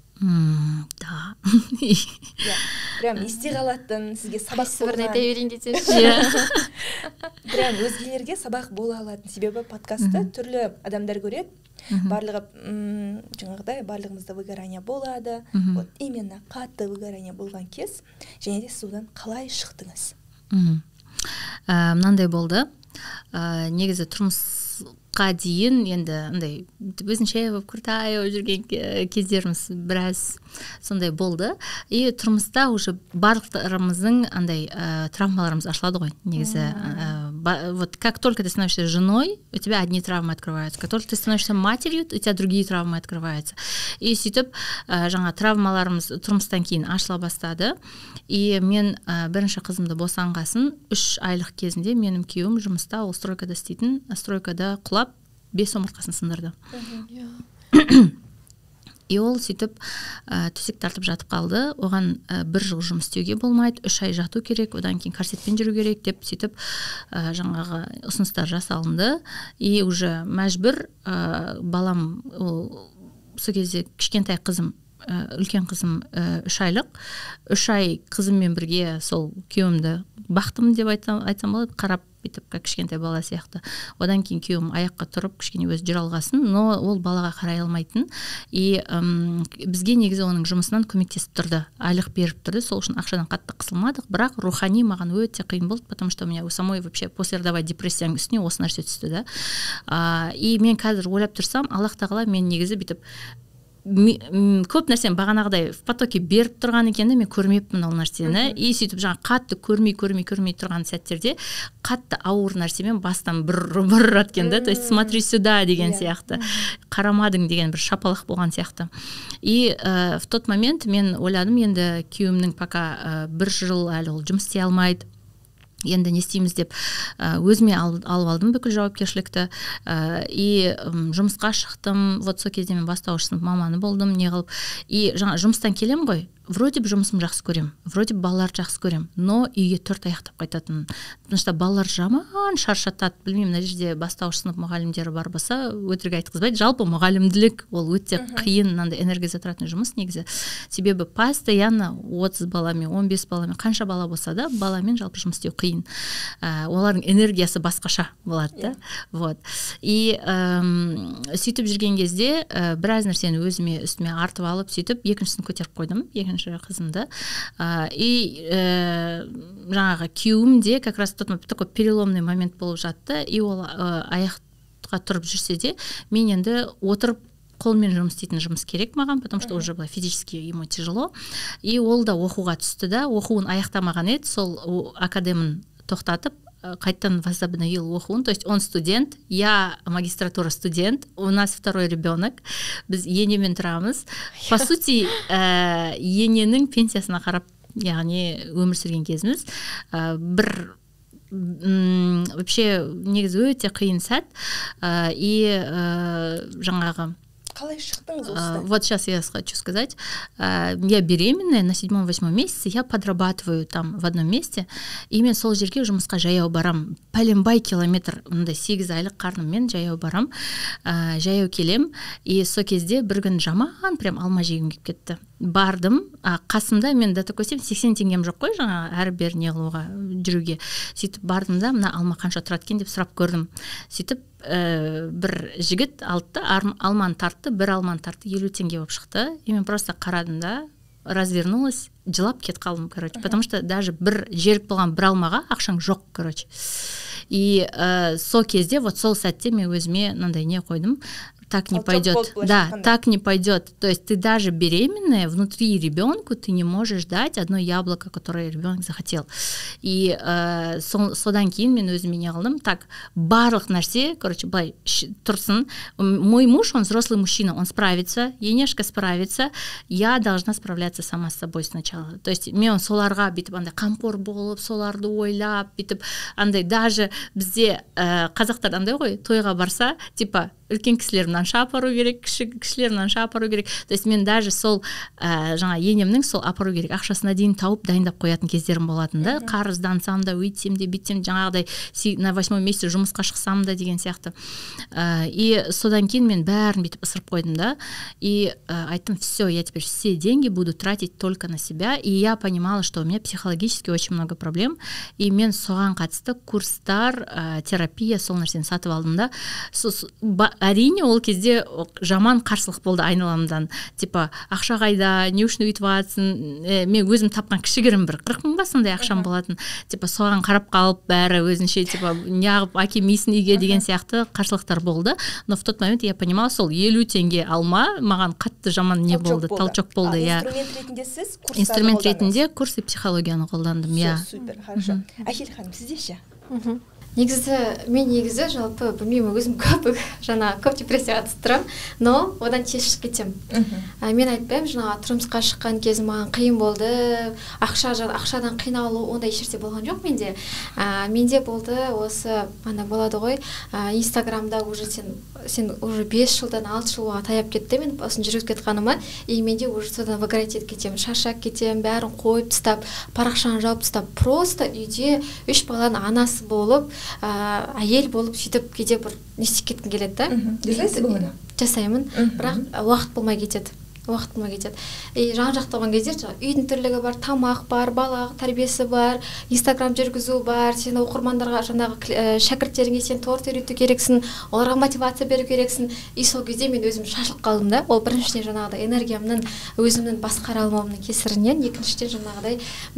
Да. Прям есте қалатын, сізге сабақ болған. Айта берейін десеңші. Прям өзгелерге сабақ бола алатын. Себебі подкастты түрлі адамдар көреді. Барлығы жаңағыдай барлығымызда выгорание болады. Вот именно қатты выгорание болған кез, және де сіз одан қалай шықтыңыз? Мынандай болды. Негізі тұрмысқа дейін енді андай өзінше күртай жүрген кездеріміз біраз сондай болды. И тұрмыста уже барлықтарымыздың андай травмаларымыз ашылады ғой. Негізі вот как только ты становишься женой, у тебя одни травмы открываются. Как только ты становишься матерью, у тебя другие травмы открываются. И сөйтіп жаңа травмаларымыз тұрмыстан кейін ашыла бастады. И мен бірінші қызымды босанғасын 3 айлық кезінде менің күйеуім жұмыста, ол стройкада істейтін, стройкада құлап 5 омыртқасын сындырды. И ол сөйтіп төсек тартып жатып қалды. Оған 1 жыл жұмыс істеуге болмайды, 3 ай жату керек, одан кейін корсетпен жүру керек деп сөйтіп жаңағы ұсыныстар жасалынды. И уже мәжбүр балам, сол кезде кішкентай қызым, үлкен қызым 3 айлық. 3 ай қызыммен бірге сол күйеуімді бақтым деп айтсам болады, қарап бүйтіп кішкентай бала сияқты. Одан кейін күйеуім аяққа тұрып кішкене өзі жүре алғасын, но ол балаға қарай алмайтын. И бізге негізі оның жұмысынан көмектесіп тұрды, айлық беріп тұрды. Сол үшін ақшадан қатты қысылмадық, бірақ рухани маған өте қиын болды, потому что у меня у самой вообще послеродовая депрессияның үстіне осы нәрсе түсті да. И мен қазір ойлап тұрсам, Аллах тағала мен негізі бүйтіп көп нәрсені бағанағыдай в потоке беріп тұрған екен де, мен көрмеппін ол нәрсені. И сөйтіп жаңа қатты көрмей тұрған сәттерде қатты ауыр нәрсемен бастан бір аткен да, то есть смотри сюда деген сияқты, қарамадың деген бір шапалақ болған сияқты. И в тот момент мен ойладым, енді күйеуімнің пока 1 жыл әлі ол жұмыс істей алмайды, енді не істейміз деп өзіме алып алдым бүкіл жауапкершілікті. И жұмысқа шықтым. Вот сол кезде мен бастауыш сынып маманы болдым, не қылып. И жаңа жұмыстан келем ғой, вроде бы жұмысым жақсы көрем, вроде бы балаларды жақсы көрем, но үйге 4 аяқтап қайтатын. Потому что балалар жаман шаршатады. Білмеймін, мына жерде бастауыш сынып мұғалімдері бар болса, өтірік айтқызбайды. Жалпы мұғалімділік ол өте қиын, мынандай энергия затратный жұмыс негізі. Себебі постоянно 30 баламен, 15 баламен, қанша бала болса да, баламен жалпы жұмыс істеу қиын. Олардың энергиясы басқаша болады да. Вот. И сөйтіп жүрген кезде біраз нәрсені үстіме артып алып, сөйтіп екіншісін көтеріп қойдым, екінші қызымды. И жаңағы күйеуім де как раз такой переломный момент болып жатты. И ол аяқ жұмысқа тұрып жүрсе де мен енді отырып қолмен жұмыс істейтін жұмыс керек маған, потому что уже былай физически ему тяжело. И ол да оқуға түсті да, оқуын аяқтамаған еді, сол академін тоқтатып, қайтадан возобновил оқуын. То есть он студент, я магистратура студент, у нас второй ребенок, біз енемен тұрамыз. По сути, ененің пенсиясына қарап, яғни өмір сүрген кезіміз, бір вообще негізі өте қиын сәт, и жаңағы қалай шықтыңыз осыдан? Вот сейчас я хочу сказать, я беременная, на 7-8 месяце я подрабатываю там в одном месте, и мен сол жерге жұмысқа жаяу барам, пәленбай километр, мындай 8 айлық қарныммен жаяу барам, жаяу келем, и сол кезде бір күн жаман прям алма жегім келіп кетті. Бардым, қасымда мен до такой 80 теңгем жоқ қой, жаңа әрі-бері не қылуға жүруге. Сөйтіп бардым да, мына алма қанша тұрады екен деп сұрап көрдім. Сөйтіп бір жігіт алды, алманы тартты, бір алманы тартты, 50 теңге болып шықты. И мен просто қарадым да, развернулась, жылап кет қалдым, короче, потому что даже бір жеріп болған бір алмаға ақшаң жоқ, короче. И сол кезде, вот сол сәтте мен өзіме мынандай не қойдым, так не пойдет. Да, так не пойдет. То есть ты даже беременная, внутри ребенку ты не можешь дать одно яблоко, которое ребенок захотел. И содан кейін мен өзіме не қылдым, так, барлық нәрсе, короче, былай тұрсын, мой муж, он взрослый мужчина, он справится, енешка справится, я должна справляться сама с собой сначала. То есть мен соларға бүйтіп андай қамқор болып, соларды ойлап, бүйтіп андай даже бізде қазақтар андай ғой, тойға барса, типа үлкен кісілер мынанша апару керек, кішілер мынанша апару керек. То есть мен даже сол жаңа енемнің сол апару керек ақшасына дейін тауып дайындап қоятын кездерім болатын да, қарыздансам да, өйтсем де, бүйтсем, жаңағыдай на 8 месяце жұмысқа шықсам да деген сияқты. И содан кейін мен бәрін бүйтіп ысырып қойдым да, и айттым, все, я теперь все деньги буду тратить только на себя, и я понимала, что у меня психологически очень много проблем, и мен соған қатысты курстар, терапия, сол нәрсені сатып алдым да. Әрине ол кезде жаман қарсылық болды айналамдан, типа ақша қайда, не үшін өйтіп жатсың, мен өзім тапқан кішігірім бір 40 мыңға сондай ақшам болатын, типа соған қарап қалып бәрі өзінше типа неғып әкелмейсің үйге деген сияқты қарсылықтар болды. Но в тот момент я понимала, сол 50 теңге алма маған қатты жаман не болды, толчок болды. Инструмент ретінде сіз курстарды инструмент ретінде курс и психологияны қолдандым. Супер, хорошо. Әйел ханым, сізде ше? Мен негізі жалпы білмеймін, өзім көп депрессияға түсіп тұрамын, но одан тез шығып кетемін. Мен айтпаймын, жаңағы тұрмысқа шыққан кезім маған қиын болды, ақшадан қиналу, ондай ешнәрсе болған жоқ менде. Менде болды осы, болады ғой, Инстаграмда уже сен уже 5 жылдан 6 жылға таяп кетті, мен осын жүріп кетқаныма, и менде уже содан выгорать етіп кетемін, шаршап кетемін, бәрін қойып тастап, парақшаны жауып тастап, просто үйде 3 баланың анасы болып, әйел болып сөйтіп кейде бір не істеп кеткім келеді да. Жасайсыз ба оны? Жасаймын, бірақ уақыт болмай кетеді. И жан-жақта болған кезде үйдің тірлігі бар, тамақ бар, бала тәрбиесі бар, Инстаграм жүргізу бар, сен оқырмандарға, жаңағы шәкірттеріңе сен торт үйрету керексің, оларға мотивация беру керексің. И сол кезде мен өзім шашылып қалдым да. Ол біріншіден жаңағыдай энергиямның өзімнің басқара алмауымның кесірінен, екіншіден жаңағыдай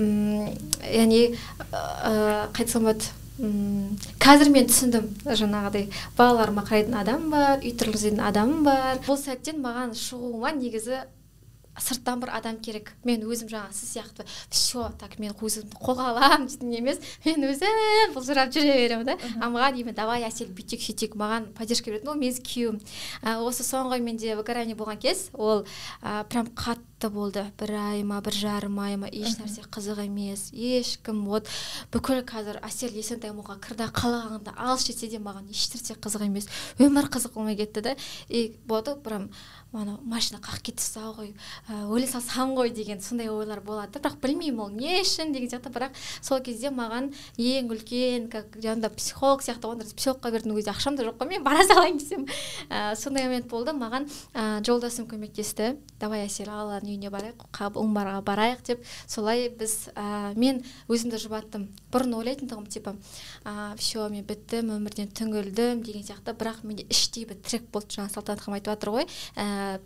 яғни қайтсам болады, қазір мен түсіндім, жаңағыдай балаларыма қарайтын адам бар, үй тірілгізетін адам бар. Бұл сәттен маған шығуыма негізі сырттан бір адам керек. Мен өзім жаңа сіз сияқты все, так мен өзімді қолға аламын дейтін емес, мен өзім бұлжырап жүре беремін да. Маған деймін, давай Әсел бүйтек сөйтек, маған поддержка беретін, ол менің күйеуім. Осы соңғы менде выгорание болған кез, ол прям қатты болды. Бір ай ма, бір жарым ай ма, еш нәрсе қызық емес, ешкім вот бүкіл қазір Әсел Есентаймолға кірді қалағанда алыс жетсе де маған еш нәрсе қызық емес, өмір қызық болмай кетті да. И болды, прям машина қақ кетті ғой, өле салсам ғой деген сондай ойлар болады. Бірақ білмеймін ол не үшін деген сияқты, бірақ сол кезде маған ең үлкен, как жанында психолог сияқты, онда психологқа бердің кезде ақшам да жоқ қой, мен бара салайын десем. Сондай момент болды, маған жолдасым көмектесті. Давай Әсел Алланың үйіне барайық, Умарға барайық деп. Солай біз мен өзімді жұбаттым. Бұрын ойлайтындығым типа все, мен біттім, өмірден түңілдім деген сияқты, бірақ менде іштей бір трек болды, жаңа Салтанат ханым айтып жатыр ғой,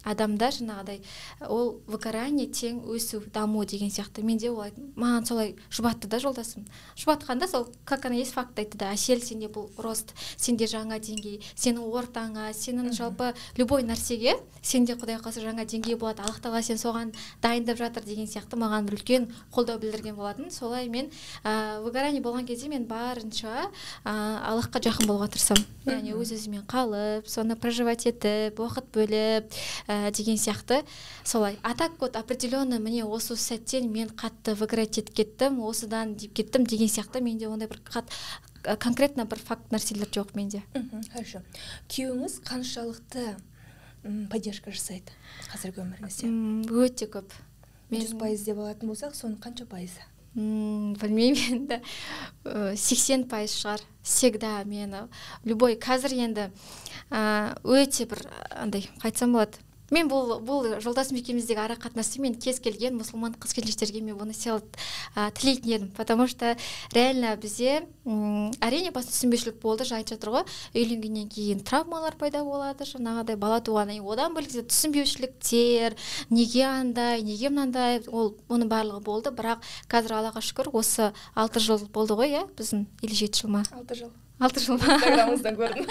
адамда жаңағыдай ол выгорание тең өсу даму деген сияқты. Менде олай маған солай жұбатты да жолдасым. Жұбатқанда сол как она есть факт айтты да, Әсел, сенде бұл рост, сенде жаңа деңгей, сенің ортаңа, сенің жалпы любой нәрсеге сенде Құдай қаласа жаңа деңгей болады, Аллах тағала сен соған дайындап жатыр деген сияқты маған бір үлкен қолдау білдірген болатын. Солай мен выгорание болған кезде мен барынша Аллахқа жақын болуға тырысамын. Яғни өз-өзімен қалып, соны проживать етіп, уақыт бөліп деген сияқты. Солай. А так вот определенно мне осы сәттен мен қатты выгорать етіп кеттім, осыдан деп кеттім деген сияқты. Менде ондай бір конкретно бір факт нәрселер жоқ менде. Хорошо. Күйеуіңіз қаншалықты поддержка жасайды қазіргі өміріңізде? Өте көп. 100% деп алатын болсақ, соның қанша пайызы? Білмеймін енді 80% шығар. Всегда мені любой қазір енді өте бір андай қайтсам болады. Мен бұл жолдасым екеуміздегі ара қатынасты мен кез келген мұсылман қыз-келіншектерге мен бұны тілейтін едім, потому что реально бізде әрине басында түсінбеушілік болды, жаңа айтып жатыр ғой, үйленгеннен кейін травмалар пайда болады, жаңағыдай бала туғаннан кейін одан бөлек түсінбеушіліктер, неге андай, неге мынандай, оның барлығы болды, бірақ қазір Аллаға шүкір осы 6 жыл болды ғой, біздің или 7 жыл ма? 6 жыл. 6 жыл Инстаграмыңыздан көрдім.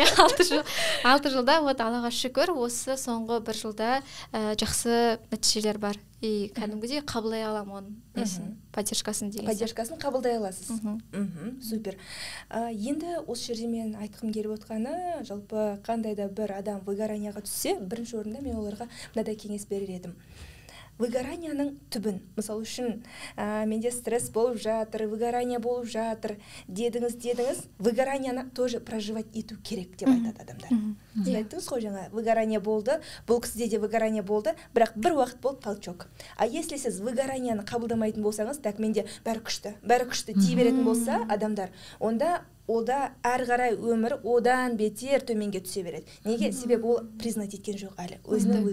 6 жылда вот Аллаға шүкір осы соңғы 1 жылда жақсы нәтижелер бар. И кәдімгідей қабылдай аламын оның поддержкасын деген. Поддержкасын қабылдай аласыз. Супер. Енді осы жерде мен айтқым келіп отқаны, жалпы қандай да бір адам выгоранияға түссе, бірінші орында мен оларға мынадай кеңес берер едім. Выгоранияның түбін, мысалы үшін менде стресс болып жатыр, выгорание болып жатыр дедіңіз, выгоранияны тоже проживать ету керек деп айтады адамдар. Сіз айттыңыз ғой жаңа, выгорание болды, бұл кісіде де выгорание болды, бірақ бір уақыт болды толчок. А если сіз выгоранияны қабылдамайтын болсаңыз, так менде бәрі күшті тие беретін болса адамдар, онда әрі қарай өмір одан бетер төменге түсе береді. Неге? Себебі ол признать еткен жоқ әлі. Өзінің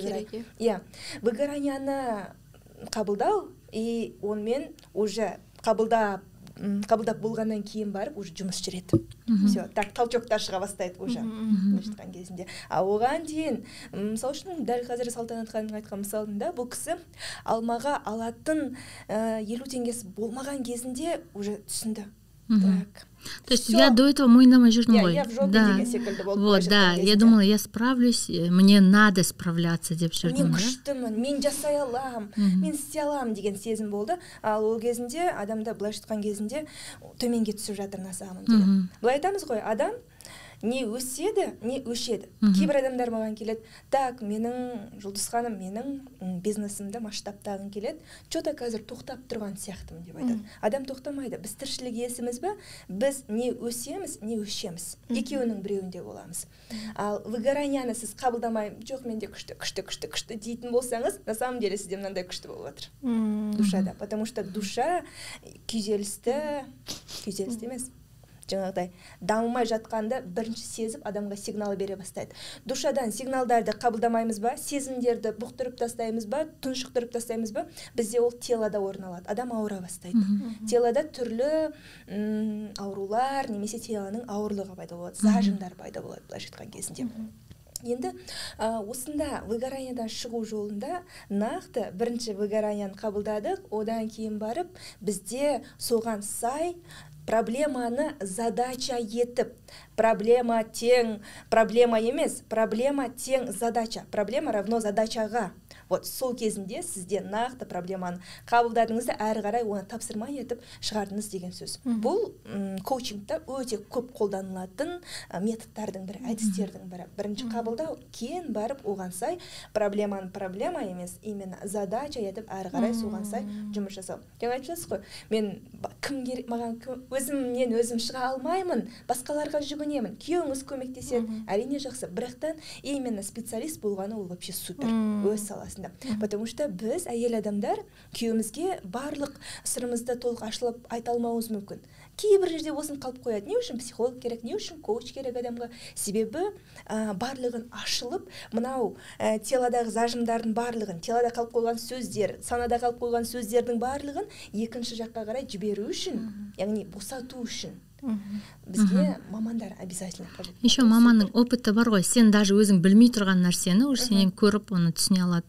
выгоранияны қабылдау, и онымен уже қабылдап болғаннан кейін барып уже жұмыс жүреді. Все, так толчоктар шыға бастайды уже жатқан кезінде. А оған дейін, мысалы үшін дәл қазір Салтанат ханым айтқан мысалында, бұл кісі алмаға алатын 50 теңгесі болмаған кезінде уже түсінді. Так. То есть я до этого мойындамай жүрдім ғой. Я в жопе деген секілді болды. Вот, да, я думала, я справлюсь, мне надо справляться деп жүрдім. Мен күштімін, мен жасай алам, мен істей алам деген сезім болды. Ал ол кезінде, адамда былай жатқан кезінде төменге түсіп жатыр на самом деле. Былай айтамыз ғой, адам не өседі, не өшеді. Кейбір адамдар маған келеді, так, менің Жұлдыз ханым, менің бизнесімді масштабтағым келеді, что-то қазір тоқтап тұрған сияқтымын деп айтады. Адам тоқтамайды. Біз тіршілік иесіміз бе? Біз не өсеміз, не өшеміз. Екеуінің біреуінде боламыз. Ал выгоранияны сіз қабылдамай, жоқ менде күшті дейтін болсаңыз, на самом деле сізде мынандай күшті болып жатыр. Душада. Потому что душа күйзелісті емес. Жаңағыдай дамымай жатқанда бірінші сезіп адамға сигнал бере бастайды. Душадан сигналдарды қабылдамаймыз ба, сезімдерді бұқтырып тастаймыз ба, тұншықтырып тастаймыз ба, бізде ол телода орын алады. Адам ауыра бастайды. Телода түрлі аурулар, немесе телоның ауырлығы пайда болады, зажимдар пайда болады былай жатқан кезінде. Енді осында выгораниядан шығу жолында нақты бірінші выгоранияны қабылдадық, одан кейін барып бізде соған сай проблеманы задача етіп, проблема емес, проблема тең задача, проблема равно задачаға. Вот сол кезінде сізде нақты проблеманы қабылдадыңызда әрі қарай оны тапсырма етіп шығардыңыз деген сөз. Бұл коучингта өте көп қолданылатын методтардың бірі, әдістердің бірі. Бірінші қабылдау, кейін барып оған сай проблема емес, именно задача етіп әрі қарай соған сай жұмыс жасау. Жаңа айтып жатсыз ғой, мен кім керек, маған өзімнен өзім шыға алмаймын, басқаларға жүгінемін, күйеуіңіз көмектеседі, әрине жақсы, бірақтан именно специалист болғаны ол вообще супер өз саласында. Потому что біз әйел адамдар күйеуімізге барлық сырымызды толық ашылып айта алмауымыз мүмкін. Кейбір жерде осын қалып қояды. Не үшін психолог керек, не үшін коуч керек адамға? Себебі барлығын ашылып, мынау телодағы зажимдардың барлығын, телода қалып қойған сөздер, санада қалып қойған сөздердің барлығын екінші жаққа қарай жіберу үшін, яғни босату үшін. Бізге мамандар обязательно қажет. Еще маманның опыты бар ғой, сен даже өзің білмей тұрған нәрсені уже сенен көріп оны түсіне алады.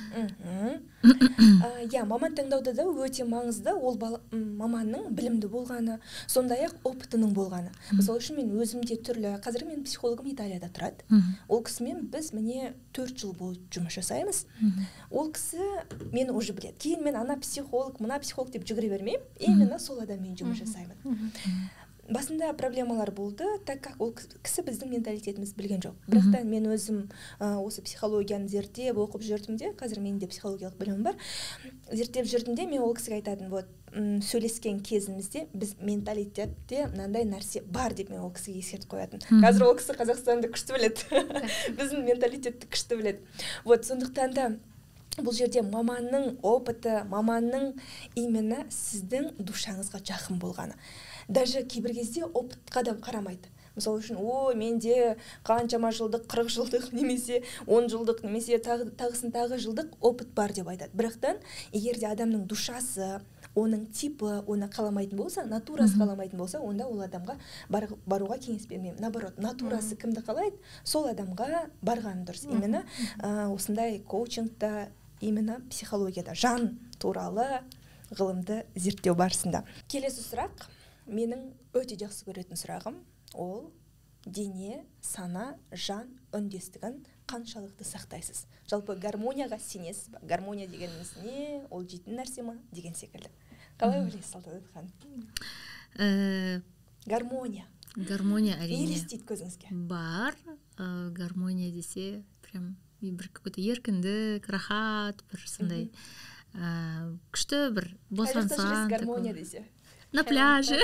Я, маман таңдауда да өте маңызды, ол маманның білімді болғаны, сондай-ақ опытының болғаны. Мысалы үшін мен өзімде түрлі, қазір мен психологым Италияда тұрады. Ол кісімен біз міне 4 жыл болып жұмыс жасаймыз. Ол кісі мені уже біледі. Кейін мен ана психолог, мына психолог деп жүгіре бермеймін, именно сол адаммен жұмыс жасаймын. Басында проблемалар болды, так как ол кісі біздің менталитетіміз білген жоқ. Бірақтан мен өзім осы психологияны зерттеп оқып жүрдім де, қазір менің де психологиялық білімім бар. Зерттеп жүрдім де, мен ол кісіге айтатын, вот сөйлескен кезімізде біз менталитетте мынандай нәрсе бар деп мен ол кісіге ескертіп қоятын. Қазір ол кісі Қазақстанды күшті біледі. Біздің менталитетті күшті біледі. Вот сондықтан да бұл жерде маманның опыты, маманның именно сіздің душаңызға жақын болғаны. Даже кейбір кезде опытқа да қарамайды. Мысалы үшін, менде қаншама жылдық, 40 жылдық, немесе 10 жылдық, немесе тағы жылдық опыт бар деп айтады. Бірақтан, егерде адамның душасы, оның типі, оны қаламайтын болса, натурасы қаламайтын болса, онда ол адамға баруға кеңес бермеймін. Наоборот, натурасы кімді қалайды, сол адамға барған дұрыс. Именно осындай коучингта, именно психологияда, жан туралы ғылымды зерттеу барысында. Келесі сұрақ, менің өте жақсы көретін сұрағым, ол дене, сана, жан үндестігін қаншалықты сақтайсыз? Жалпы гармонияға сенесіз ба? Гармония дегеніміз не? Ол жейтін нәрсе ма? Деген секілді. Қалай ойлайсыз, Салтанат ханым? Гармония. Гармония әрине. Елестейді көзіңізге. Бар. Гармония десе, прям бір какой-то еркіндік, рахат, бір сондай күшті бір босансан. Қайда жүресіз гармония десе? На пляже.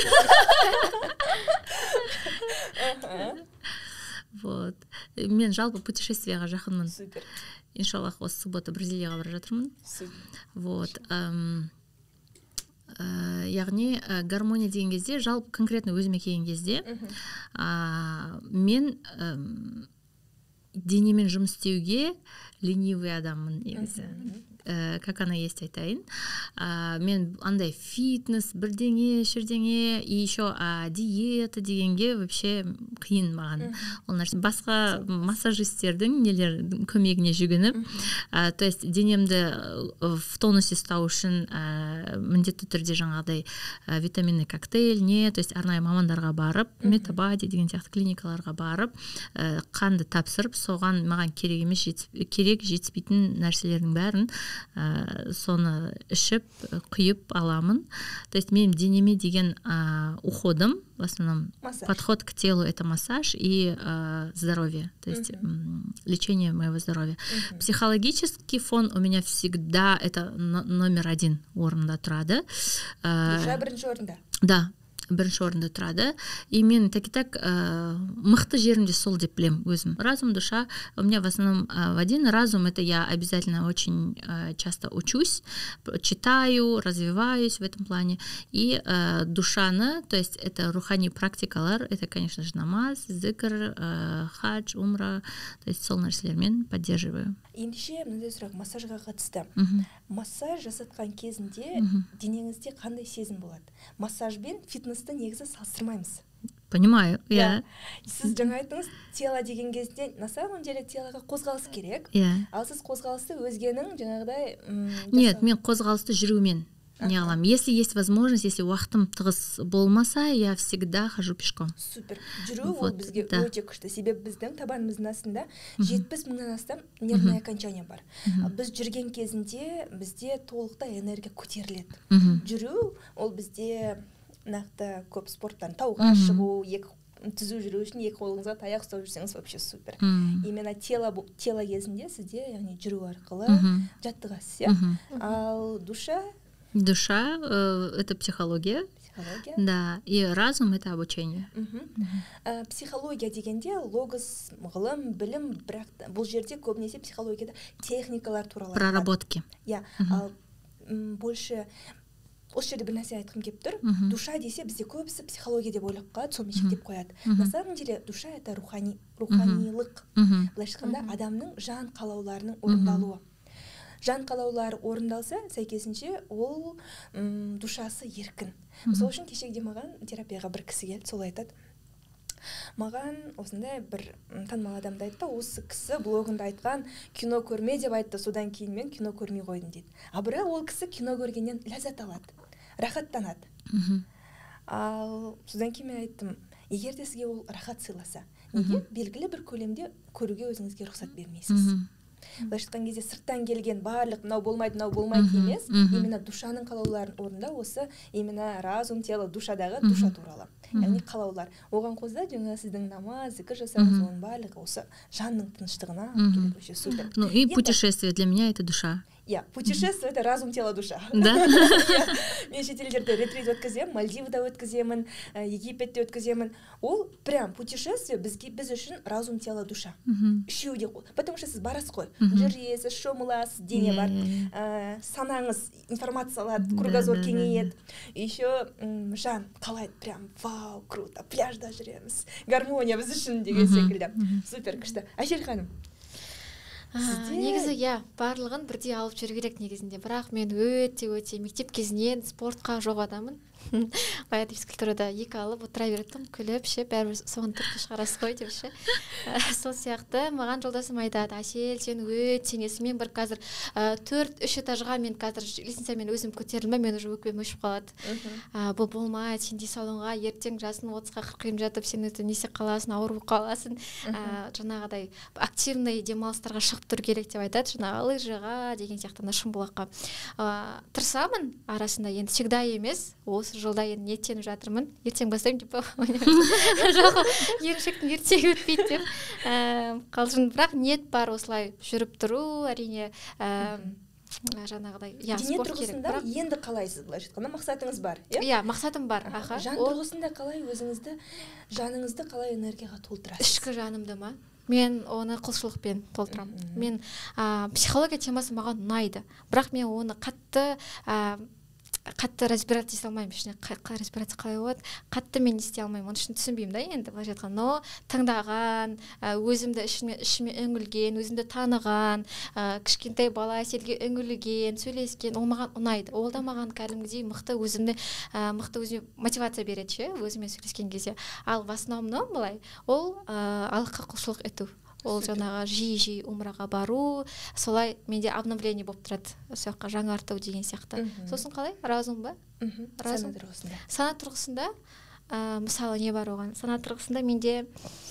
Вот. Мен жалпы путешествияға жақынмын. Супер. Иншаллах, осы суббота Бразилияға бара жатырмын. Супер. Вот. Яғни гармония деген кезде, жалпы конкретно өзіме келген кезде, мен денемен жұмыс істеуге ленивый адаммын негізі. Как она есть айтайын. Мен андай фитнес, бірдеңе, шірдеңе, и еще диета дегенге вообще қиын маған. Ол нәрсе басқа массажистердің нелер көмегіне жүгініп, то есть денемді в тонусе ұстау үшін міндетті түрде жаңағыдай витаминный коктейль, то есть арнайы мамандарға барып, метабади деген сияқты клиникаларға барып, қанды тапсырып, соған маған керек емес, керек жетіспейтін нәрселердің бәрін соны ішіп, құйып аламын. То есть мен денеме деген уходом, в основном подход к телу — это массаж и здоровье, то есть лечение моего здоровья. Психологический фон у меня всегда это номер 1 орында тұрады. Душа бірінші орында? Да. Бірінші орында тұрады. И мен так мықты жерімде сол деп білем өзім. Разум, душа. У меня в основном в один. Разум — это я обязательно очень часто учусь, читаю, развиваюсь в этом плане. И душаны, то есть это рухани практикалар, это, конечно же, намаз, зикр, хадж, умра, то есть сол нәрселермен поддерживаю. Ендеше мынандай сұрақ массажға қатысты. Массаж жасатқан кезінде денеңізде қандай сезім болады? Массаж бен фитнесті негізі салыстырмаймыз. Понимаю, я. Сіз жаңа айттыңыз, тело деген кезде на самом деле телоға қозғалыс керек. Ал сіз қозғалысты өзгенің жаңағыдай Нет, мен қозғалысты жүрумен не аламын. Если есть возможность, если уақытым тығыз болмаса, я всегда хожу пешком. Супер. Жүру ол бізге өте күшті. Себебі біздің табанымыздың астында 70 мыңнан астам нервное окончание бар. Біз жүрген кезінде бізде толықтай энергия көтеріледі. Жүру ол бізде нақты көп спорттан тауға шығу, түзу жүру үшін екі қолыңызға таяқ ұстап жүрсеңіз вообще супер. Именно тело кезінде сізде яғни жүру арқылы жаттығасыз, ал душа? Душа это психология. Да, и разум это обучение. Психология дегенде логос, ғылым, білім, бірақ бұл жерде көбінесе психологияда техникалар туралы. Проработки. Ал больше осы жерде бір нәрсе айтқым келіп тұр. Душа десе бізде көбісі психология деп ойлап қалады, соны шектеп қояды. На самом деле душа это руханилық. Былайша айтқанда адамның жан қалауларының орындалуы. жан қалаулары орындалса, сәйкесінше ол душасы еркін. Сол үшін кешегде маған терапияға бір кісі келді, сол айтады, маған осындай бір танымал адамды айтты, осы кісі блогында айтқан кино көрме деп айтты, содан кейін мен кино көрмей қойдым дейді. Бірақ ол кісі кино көргеннен ләззат алады, рахаттанады. Ал содан кейін мен айттым, егер де сізге ол рахат сыйласа, неге белгілі бір көлемде көруге өзіңізге рұқсат бермейсіз? Былайша айтқан кезде сырттан келген барлық мынау болмайды емес, именно душаның қалауларын орындау, осы именно разум, тело, душадағы душа туралы. Яғни қалаулар. Оған қоса жаңа сіздің намаз, зікір жасауыңыз, оның барлығы осы жанның тыныштығына келеді, вообще супер. Ну и путешествие для меня это душа. Путешествие — это разум, тело, душа. Да? Мен шетелдерде ретрит өткіземін, Мальдивада өткіземін, Египетте өткіземін. Ол прям путешествие біз үшін разум, тело, душа. Үшеуде. Потому что сіз барасыз ғой. Жүресіз, шомыласыз, дене бар. Санаңыз информация алады, кругозор кеңейеді. Еще жан қалайды, прям вау, круто, пляжда жүреміз. Гармония біз үшін деген секілді. Супер күшті. Айшел ханым. Негізі барлығын бірдей алып жүру керек негізінде, бірақ мен өте мектеп кезінен спортқа жоқ адамын. Баяғыда физкультурада 2 алып отыра бердім, күліп ше, бәрібір соған түрткі шығарасыз ғой деп ше. Сол сияқты маған жолдасым айтады, Әсел, сен өте несің, мен бір қазір 4-3 этажға мен қазір лестницамен өзім көтерілмей, мен уже өкпем өшіп қалады. Бұл болмайды, сен денсаулығыңа ертең жасың 30-ға 40 жатып, сен несе қаласың, ауырып қаласың. Жаңағыдай активный демалыстарға шығып тұру керек деп айтады, жаңағы лыжыға деген сияқты Шымбұлаққа. Тырысамын арасында, енді всегда емес, осы жылда енді ниеттеніп жатырмын, ертең бастаймын деп еріншектің ертегі өтпейді деп қалжың, бірақ ниет бар осылай жүріп тұру, әрине жаңағыдай дене тұрғысында енді қалайсыз, былайша айтқанда мақсатыңыз бар? Мақсатым бар. Жан тұрғысында қалай өзіңізді, жаныңызды қалай энергияға толтырасыз? Ішкі жанымды ма? Мен оны құлшылықпен толтырамын. Мен психология темасы маған ұнайды, бірақ мен оны қатты разбираться ете алмаймын, ішіне разбираться қалай болады, қатты мен ести алмаймын, оның үшін түсінбеймін да енді былайша айтқан, но тыңдаған, өзімді ішіме үңілген, өзімді таныған, кішкентай бала Әселге үңілген, сөйлескен, ол маған ұнайды. Ол да маған кәдімгідей мықты өзіме мотивация береді ше, өзімен сөйлескен кезде. Ал в основном былай, ол Аллахқа құлшылық ету. Ол жаңағы жиі умраға бару, солай менде обновление болып тұрады, сояққа жаңарту деген сияқты. Сосын қалай? Разум ба? Сана тұрғысында. Сана тұрғысында, мысалы не бар оған? Сана тұрғысында менде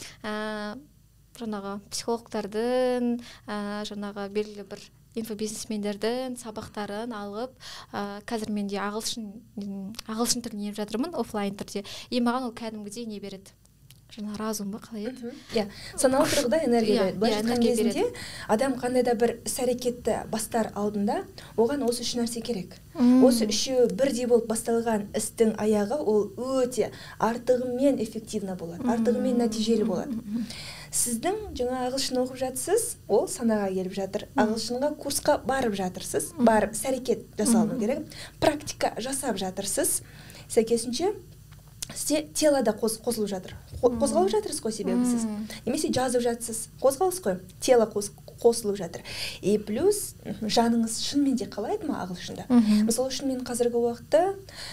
жаңағы психологтардың, жаңағы белгілі бір инфобизнесмендердің сабақтарын алып, қазір менде ағылшын тілін еп жатырмын, офлайн түрде. И маған ол кәдімгідей не береді? Жаңа разум ба, қалай еді? Саналы тұрғыда энергия береді. Былайша айтқан кезінде адам қандай да бір іс-әрекетті бастар алдында, оған осы 3 нәрсе керек. Осы 3-і бірдей болып басталған істің аяғы ол өте артығымен эффективно болады, артығымен нәтижелі болады. Сіздің жаңа ағылшын оқып жатсыз, ол санаға келіп жатыр. Ағылшынға курсқа барып жатырсыз, барып іс-әрекет жасалыну керек, практика жасап жатырсыз. Сәйкесінше сізде телода қосылып жатыр. Қозғалып жатырсыз ғой себебі сіз. Немесе жазып жатсыз, қозғалыс қой, тело қосылып жатыр. И плюс жаныңыз шынымен де қалайды ма ағылшында? Мысалы үшін мен қазіргі уақытта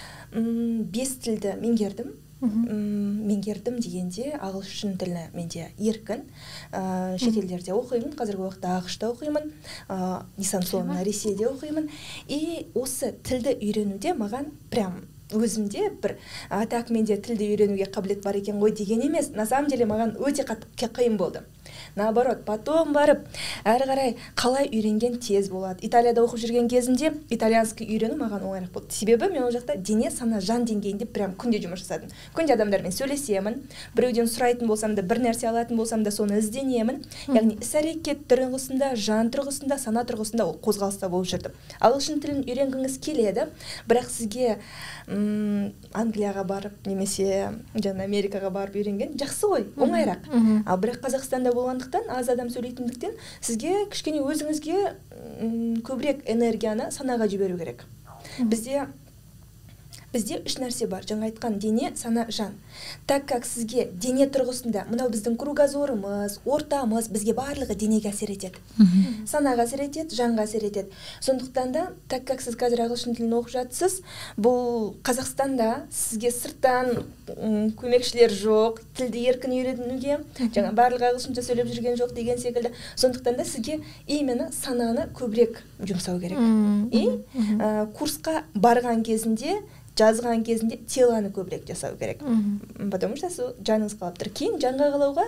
5 тілді меңгердім. Меңгердім дегенде ағылшын тілі менде еркін. Шетелдерде оқимын, қазіргі уақытта ақш-та оқимын, дистанционно Ресейде оқимын. И осы тілді үйренуде маған прям өзімде бір так менде тілді үйренуге қабілет бар екен ғой деген емес. На самом деле маған өте қиын болды. Наоборот, потом барып, әрі қарай қалай үйренген тез болады. Италияда оқып жүрген кезімде итальянский үйрену маған оңайырақ болды. Себебі мен ол жақта дене, сана, жан деңгейінде прям күнде жұмыс жасадым. Күнде адамдармен сөйлесемін, біреуден сұрайтын болсам да, бір нәрсе алатын болсам да, соны ізденемін. Яғни іс-әрекет тұрғысында, жан тұрғысында, сана тұрғысында ол қозғалыста болып жүрдім. Ағылшын тілін үйренгіңіз келеді, бірақ сізге Англияға барып, немесе Америкаға барып үйренген жақсы ғой, оңайырақ. Ал бірақ Қазақстанда болғандықтан, аз адам сөйлейтіндіктен, сізге кішкене өзіңізге көбірек энергияны санаға жіберу керек. Бізде бізде үш нәрсе бар. Жаңа айтқан дене, сана, жан. Так как сізге дене тұрғысында, мынау біздің кругозорымыз, ортамыз, бізге барлығы денеге әсер етеді. Санаға әсер етеді, жанға әсер етеді. Сондықтан да, так как сіз қазір ағылшын тілін оқып жатсыз, бұл Қазақстанда сізге сырттан көмекшілер жоқ, тілді еркін үйренуге, жаңа барлығы ағылшынша сөйлеп жүрген жоқ деген секілді. Сондықтан да сізге именно сананы көбірек жұмсау керек. Курсқа барған кезінде, жазған кезінде теланы көбірек жасау керек. Потому что жаныңыз қалап тұр. Кейін жанға қалауға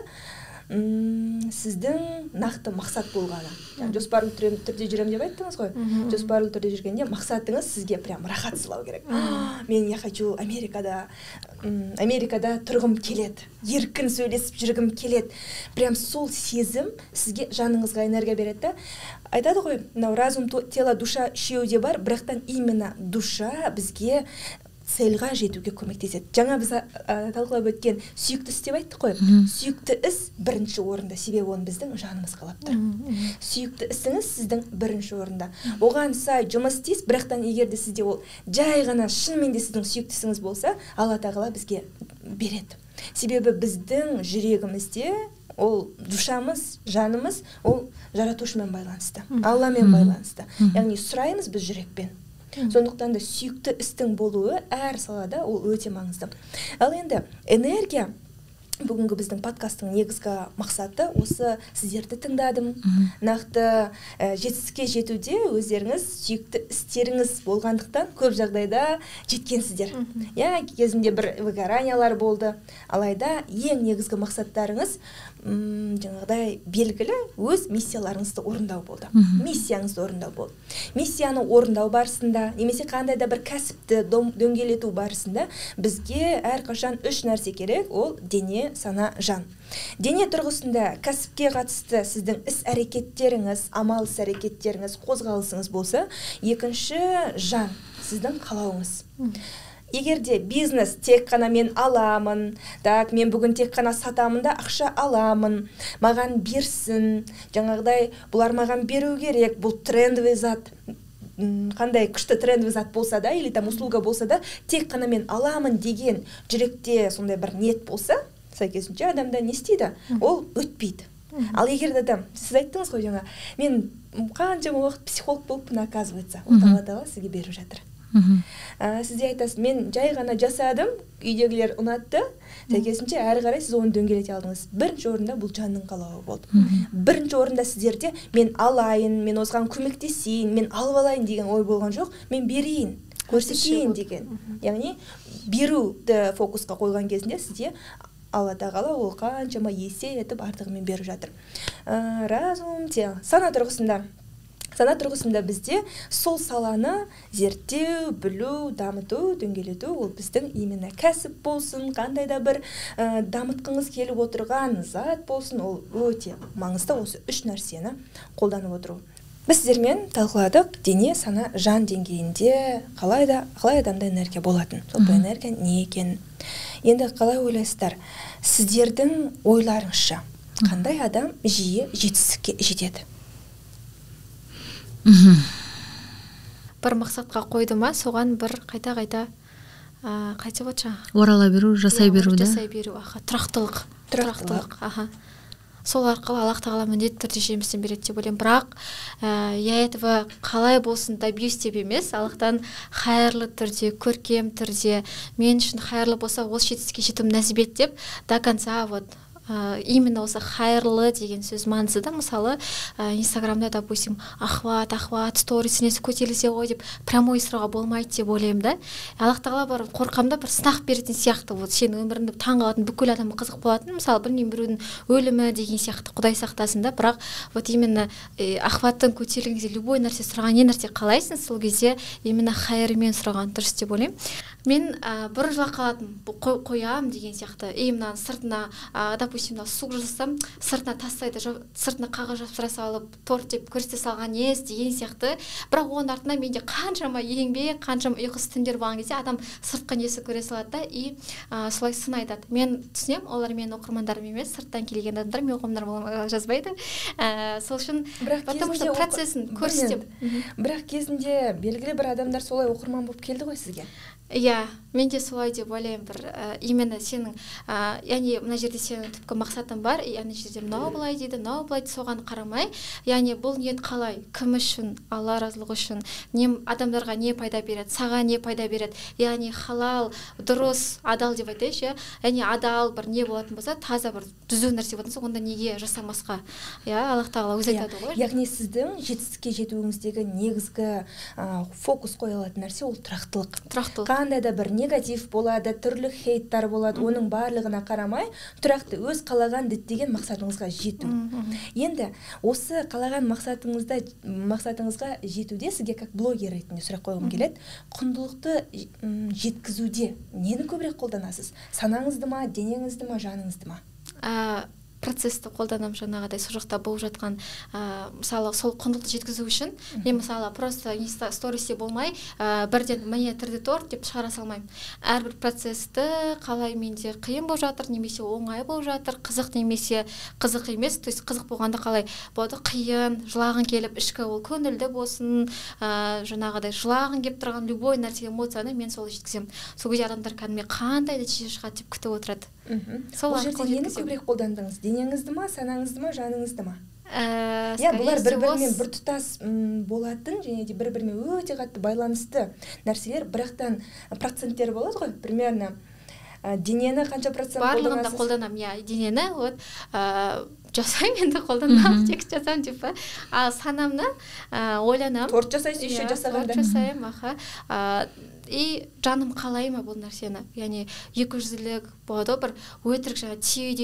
сіздің нақты мақсат болғаны. Жоспарлы түрде жүрем деп айттыңыз ғой. Жоспарлы түрде жүргенде мақсатыңыз сізге прям рахат сылау керек. Мен я хочу Америкада тұрғым келеді. Еркін сөйлесіп жүргім келеді. Прям сол сезім сізге жаныңызға энергия береді. Айтады ғой, разум, тело, душа үшеуде бар, бірақтан именно душа бізге цельға жетуге көмектеседі. Жаңа біз талқылап өткен сүйікті іс деп айттық қой. Сүйікті іс бірінші орында, себебі оны біздің жанымыз қалап тұр. Сүйікті ісіңіз сіздің бірінші орында. Оған сай жұмыс істейсіз, бірақтан егер де сізде ол жай ғана шынымен де сіздің сүйікті ісіңіз болса, Алла тағала бізге береді. Себебі біздің жүрегімізде ол душамыз, жанымыз, ол жаратушымен байланысты, Алламен байланысты. Яғни сұраймыз біз жүрекпен. Сондықтан да сүйікті істің болуы әр салада ол өте маңызды. Ал енді энергия, бүгінгі біздің подкасттың негізгі мақсаты осы сіздерді тыңдадым. Нақты жетістікке жетуде өздеріңіз сүйікті істеріңіз болғандықтан көп жағдайда жеткенсіздер. Кезінде бір выгораниялар болды. Алайда ең негізгі мақсаттарыңыз жаңағыдай белгілі өз миссияларыңызды орындау болды. Миссияңызды орындау болды. Миссияны орындау барысында, немесе қандай да бір кәсіпті дөңгелету барысында бізге әрқашан үш нәрсе керек, ол дене, сана, жан. Дене тұрғысында кәсіпке қатысты сіздің іс-әрекеттеріңіз, амал іс-әрекеттеріңіз, қозғалысыңыз болса, екінші жан, сіздің қалауыңыз. Егер де бизнес тек қана мен аламын, так, мен бүгін тек қана сатамын да ақша аламын, маған берсін, жаңағыдай бұлар маған беру керек, бұл трендовый зат, қандай күшті трендовый зат болса да, или там услуга болса да, тек қана мен аламын деген жүректе сондай бір ниет болса, сәйкесінше адамда не істейді? Ол өтпейді. Ал егер де адам, сіз айттыңыз ғой жаңа, мен қаншама уақыт психолог болып, оказывается, ол Алла сізге беріп жатыр. Сізде айтасыз, мен жай ғана жасадым, үйдегілер ұнатты, сәйкесінше әрі қарай сіз оны дөңгелете алдыңыз. Бірінші орында бұл жанның қалауы болды. Бірінші орында сіздерде мен алайын, мен осыған көмектесейін, мен алып алайын деген ой болған жоқ, мен берейін, көрсетейін деген. Яғни беруді фокусқа қойған кезінде сізде Алла тағала ол қаншама есе етіп артығымен беріп жатыр. Разум, сана тұрғысында бізде сол саланы зерттеу, білу, дамыту, дөңгелету, ол біздің именно кәсіп болсын, қандай да бір дамытқыңыз келіп отырған зат болсын, ол өте маңызды. Осы үш нәрсені қолданып отыру. Біз сіздермен талқыладық дене, сана, жан деңгейінде қалай адамда энергия болатын. Сол энергия не екен? Енді қалай ойлайсыздар? Сіздердің ойларыңызша қандай адам жиі жетістікке жетеді? Бір мақсатқа қойды ма, соған бір қайта қайтып отша? Орала беру, жасай беру, да? Жасай беру, тұрақтылық. Сол арқылы Аллах тағала міндетті түрде жемісін береді деп ойлаймын. Бірақ я этого қалай болсын добьюсь деп емес, Аллахтан хайырлы түрде, көркем түрде, мен үшін хайырлы болса, ол жетістікке жетуім нәсіп ет деп до конца именно осы хайырлы деген сөз маңызды да. Мысалы инстаграмда допустим ахват сторисіне көтерілсе ғой деп прямой сұрауға болмайды деп ойлаймын да. Аллах тағала бір қорқамда бір сынақ беретін сияқты, вот сенің өміріңді таңғалатын бүкіл адамға қызық болатын, мысалы білмеймін біреудің өлімі деген сияқты, Құдай сақтасын да. Бірақ вот именно ахваттың көтерілген кезде любой нәрсе сұраған, не нәрсе қалайсың, сол кезде именно хайырымен сұраған дұрыс деп ойлаймын. Мен бір жылға қалатын қоям деген сияқты, именно сыртына допустим су жасасам, сыртына тастайды, сыртына қағаз жапсыра салып, торт деп көрсете салған ес деген сияқты. Бірақ оның артында менде қаншама еңбек, қаншама ұйқысыз түндер болған кезде адам сыртқы несі көре салады да, и солай сын айтады. Мен түсінемін, олар менің оқырмандарым емес, сырттан келген адамдар, мен оқырмандарым жазбайды. Сол үшін потому что процесін көрсетем. Бірақ кезінде белгілі бір адамдар солай оқырман болып келді ғой сізге. Иә, мен де солай деп ойлаймын. Бір именно сенің яғни мына жерде сенің түпкі мақсатың бар, ана жерде мынау былай дейді, мынау былай дейді, соған қарамай, яғни бұл ниет қалай, кім үшін, Алла разылығы үшін, не адамдарға не пайда береді, саған не пайда береді, яғни халал, дұрыс, адал деп айтайыншы, яғни адал бір не болатын болса, таза бір түзу нәрсе болатын болса, онда неге жасамасқа? Иә, Аллах тағала өзі айтады ғой. Яғни сіздің жетістікке жетуіңіздегі негізгі фокус қоя алатын нәрсе ол тұрақтылық. Қандай да бір негатив болады, түрлі хейттар болады, оның барлығына қарамай, тұрақты өз қалаған діттеген мақсатыңызға жету. Енді осы қалаған мақсатыңызға жетуде сізге как блогер ретінде сұрақ қойғым келеді. Құндылықты жеткізуде нені көбірек қолданасыз? Санаңызды ма, денеңізді ма, жаныңызды ма? Процессті қолданам, жаңағыдай сол жақта болып жатқан мысалы сол құндылықты жеткізу үшін мен мысалы просто инста стористе болмай бірден міне 3D торт деп шығара салмаймын. Әрбір процессті қалай менде қиын болып жатыр, немесе оңай болып жатыр, қызық немесе қызық емес, то есть қызық болғанда қалай болады, қиын, жылағың келіп ішкі ол көңілді болсын, жаңағыдай жылағың келіп тұрған любой нәрсе эмоцияны мен солай жеткіземін. Сол кезде адамдар кәдімгі қандай нәтиже шығады деп күтіп отырады. Бұл жерде нені көбірек қолдандыңыз? Денеңізді ма, санаңызды ма, жаныңызды ма? Бұлар бір-бірімен біртұтас болатын, және де бір-бірімен өте қатты байланысты нәрселер, бірақтан проценттер болады ғой, примерно денені қанша процент қолданасыз? Барлығында қолданам, иә, денені жасаймын, енді қолданам, текст жасаймын деп па. Ал санамны ойланам. Торт жасайсыз, еще жасағанда. Торт жасаймын, и жаным қалай ма бұл нәрсені, яғни 200-лік болады, бір өтірік жаңа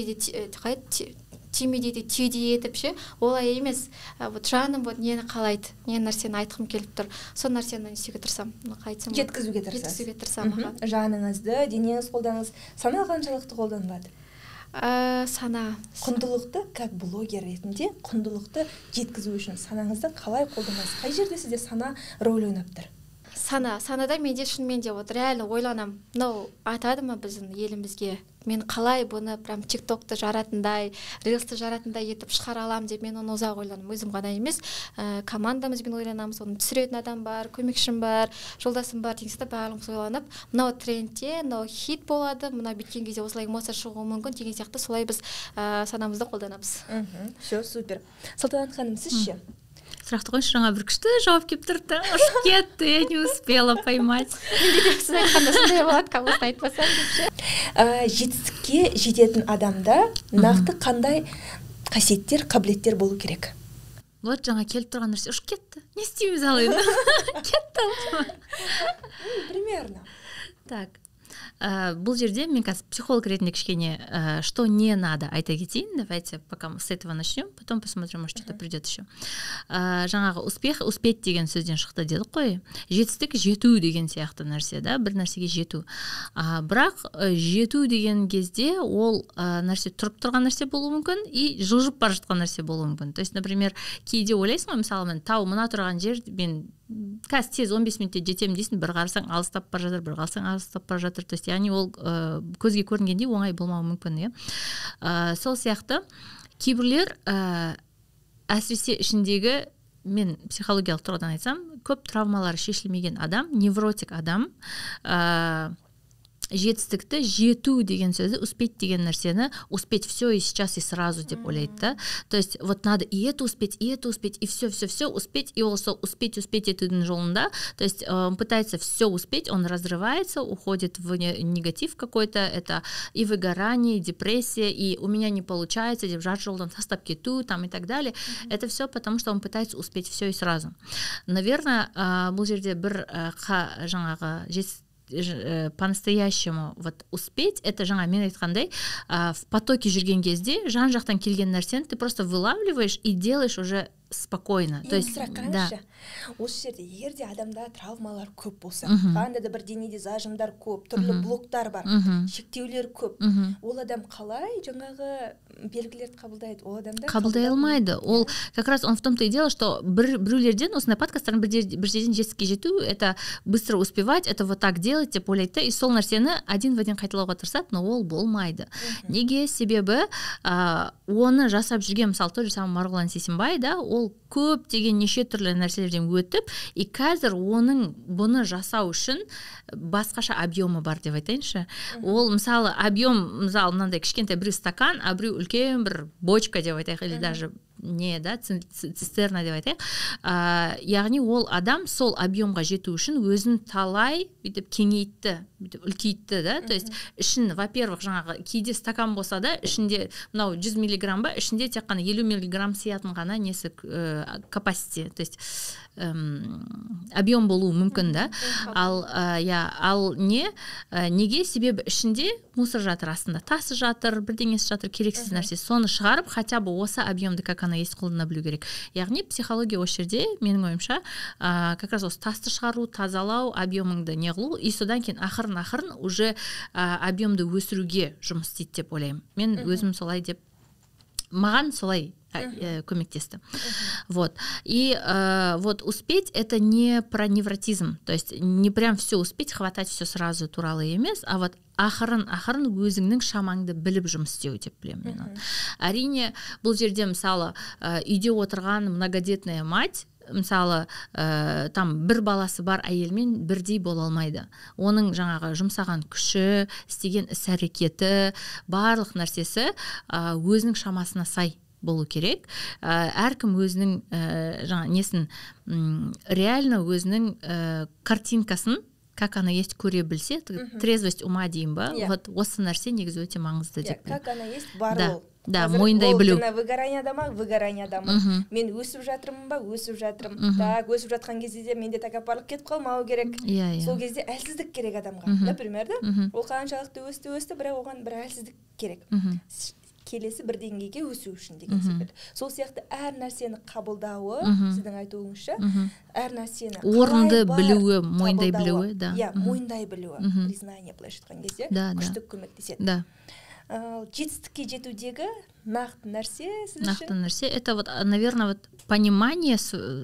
түймедейді түйдей етіп ше, олай емес, жаным нені қалайды, не нәрсені айтқым келіп тұр, сол нәрсені істеуге тырысам, жеткізуге тырысам. Жаныңызды, денеңіз қолданыңыз. Сана қаншалықты қолданылады? Сана. Құндылықты как блогер ретінде құндылықты жеткізу үшін санаңызды қалай қолданасыз? Қай жерде сізде сана рөл ойнап тұр? Санада менде шынымен де реально ойланам, мынау атады ма біздің елімізге, мен қалай бұны прям тиктокты жаратындай, рилсты жаратындай етіп шығара алам деп мен оны ұзақ ойланам. Өзім ғана емес, командамызбен ойланамыз, оны түсіретін адам бар, көмекшім бар, жолдасым бар, деген сияқты барлығымыз ойланып, мынау трендте, мынау хит болады, мына біткен кезде осылай эмоция шығуы мүмкін деген сияқты солай біз санамызды қолданамыз. Все, супер. Салтанат ханым, сіз ше? Сұрақты қойшы, жаңа бір күшті жауап келіп тұрды, ұшып кетті, я не успела поймать. Жетістікке жететін адамда нақты қандай қасиеттер, қабілеттер болу керек? Вот жаңа келіп тұрған нәрсе ұшып кетті. Не істейміз ал енді? Кетті. Примерно. Так. Бұл жерде мен қазір психолог ретінде кішкене что не надо айта кетейін. Давайте пока мы с этого начнем, потом посмотрим, может что-то придет еще. Жаңағы успех, успеть деген сөзден шықты дедік қой. Жетістік жету деген сияқты нәрсе, да, бір нәрсеге жету. Бірақ жету деген кезде ол нәрсе тұрып тұрған нәрсе болуы мүмкін и жылжып бара жатқан нәрсе болуы мүмкін. То есть, например, кейде ойлайсың ғой, мысалы мен тау мына тұрған жер, мен қазір тез 15 минутте жетемін дейсің, бір қарасаң алыстап бара жатыр, бір қарасаң алыстап бара жатыр. То есть, яғни ол көзге көрінгендей оңай болмауы мүмкін, иә. Сол сияқты кейбірлер әсіресе ішіндегі, мен психологиялық тұрғыдан айтсам, көп травмалары шешілмеген адам, невротик адам, жетістікті жету деген сөзі, успеть деген нәрсені, успеть все и сейчас и сразу деп ойлайды, да. То есть вот надо и это успеть, и все успеть, и also успеть етудің жолында. То есть он пытается все успеть, он разрывается, уходит в негатив какой-то, это и выгорание, и депрессия, и у меня не получается, деп жар жолдан тастап кету, там и так далее. Это все потому, что он пытается успеть все и сразу. Наверное, бұл жерде бір жаңағы по-настоящему вот успеть, это жаңа мен айтқандай, в потоке жүрген кезде жан жақтан келген нәрсені ты просто вылавливаешь и делаешь уже спокойно. То есть, да. Осы жерде егерде адамда травмалар көп болса, қандай да бір денеде зажимдар көп, түрлі блоктар бар, шектеулер көп. Ол адам қалай жаңағы белгілерді қабылдайды? Ол адамда қабылдай алмайды. Ол как раз он в том-то и дело, что біреулерден осындай подкасттарын бір жерден жетістікке жету, это быстро успевать, это вот так делать деп ойлайды, и сол нәрсені один в один қайталауға тырысады, но ол болмайды. Неге? Себебі оны жасап жүрген, мысалы тот же самый Марғұлан Сейсенбай, да, ол ол көптеген неше түрлі нәрселерден өтіп, и қазір бұны жасау үшін басқаша объемы бар деп айтайыншы. Ол мысалы объем, мысалы мынандай кішкентай бір стакан, а біреу үлкен бір бочка деп айтайық, или даже цистерна деп айтайық. Яғни ол адам сол объемға жету үшін өзін талай бүйтіп кеңейтті, бүйтіп үлкейтті, да? То есть ішін, во-первых, жаңағы кейде стакан болса да, ішінде мынау 100 миллиграмм ба, ішінде тек қана 50 миллиграмм сиятын ғана несі capacity, то есть объем болуы мүмкін, да? Ал неге? Себебі ішінде мусор жатыр астында, тасы жатыр, бірдеңесі жатыр, керексіз нәрсе. Соны шығарып, хотя бы осы объемды как она есть қолдана білу керек. Яғни психология осы жерде, менің ойымша, как раз осы тасты шығару, тазалау, объемыңды неғылу, и содан кейін ақырын уже объемды өсіруге жұмыс істейді деп ойлаймын. Мен өзім солай деп, маған солай көмектесті. Вот. И вот успеть это не про невротизм, то есть не прям все успеть, хватать все сразу туралы емес, а вот ақырын өзіңнің шамаңды біліп жұмыс істеу деп білемін мен. Әрине, бұл жерде мысалы үйде отырған многодетная мать, мысалы там бір баласы бар әйелмен бірдей бола алмайды. Оның жаңағы жұмсаған күші, істеген іс-әрекеті, барлық нәрсесі өзінің шамасына сай болу керек. Әркім өзінің несін реально өзінің картинкасын, как она есть, көре білсе, трезвость ума дейін ба, вот осы нәрсе негізі өте маңызды деп. Как она есть, бар ол. Да, мойындай білу. Выгорание адамы. Мен өсіп жатырмын ба, өсіп жатырмын. Так, өсіп жатқан кезде де менде тәкаппарлық кетіп қалмау керек. Сол кезде әлсіздік керек адамға. Например, да? Ол қаншалықты өсті, бірақ оған бір әлсіздік керек. Келесі бір деңгейге өсу үшін деген секілді. Сол сияқты әр нәрсені қабылдауы, сіздің айтуыңызша, әр нәрсені орынды білуі, мойындай білуі, да. Мойындай білуі, признание былайша айтқан кезде күшті көмектеседі. Да. Жетістікке жетудегі нақты нәрсе сіз үшін? Нақты нәрсе, это вот, наверное, вот понимание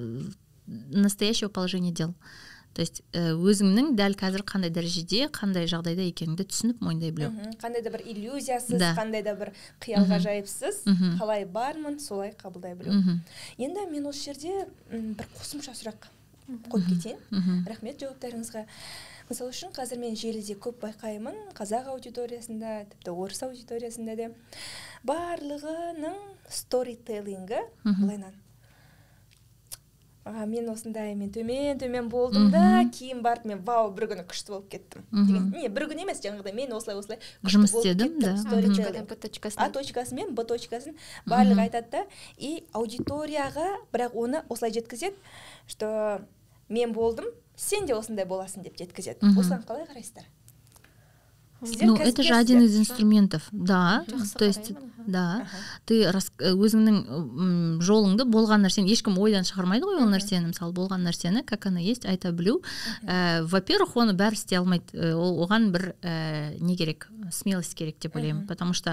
настоящего положения дел. То есть өзіңнің дәл қазір қандай дәрежеде, қандай жағдайда екеніңді түсініп мойындай білу. Қандай да бір иллюзиясыз, қандай да бір қиял ғажайыпсыз, қалай бармын, солай қабылдай білу. Енді мен осы жерде бір қосымша сұрақ қойып кетейін. Рахмет жауаптарыңызға. Мысалы үшін қазір мен желіде көп байқаймын, қазақ аудиториясында, тіпті орыс аудиториясында да барлығының сторителлингі былайнан. Мен осындай, мен төмен болдым да, кейін барып мен бір күні күшті болып кеттім. Бір күн емес, жаңағыдай мен осылай жұмыс істедім, да. А точкасы мен Б точкасын барлығы айтады да, и аудиторияға бірақ оны осылай жеткізеді, что мен болдым, сен де осындай боласың деп жеткізеді. Осыған қалай қарайсыздар? Ну, это же один из инструментов, да, то есть, да, ты өзіңнің жолыңды болған нәрсені, ешкім ойдан шығармайды ғой ол нәрсені, мысалы болған нәрсені, как она есть, айта білу. Во-первых, оны бәрі істей алмайды, оған бір не керек, смелость керек деп ойлаймын, потому что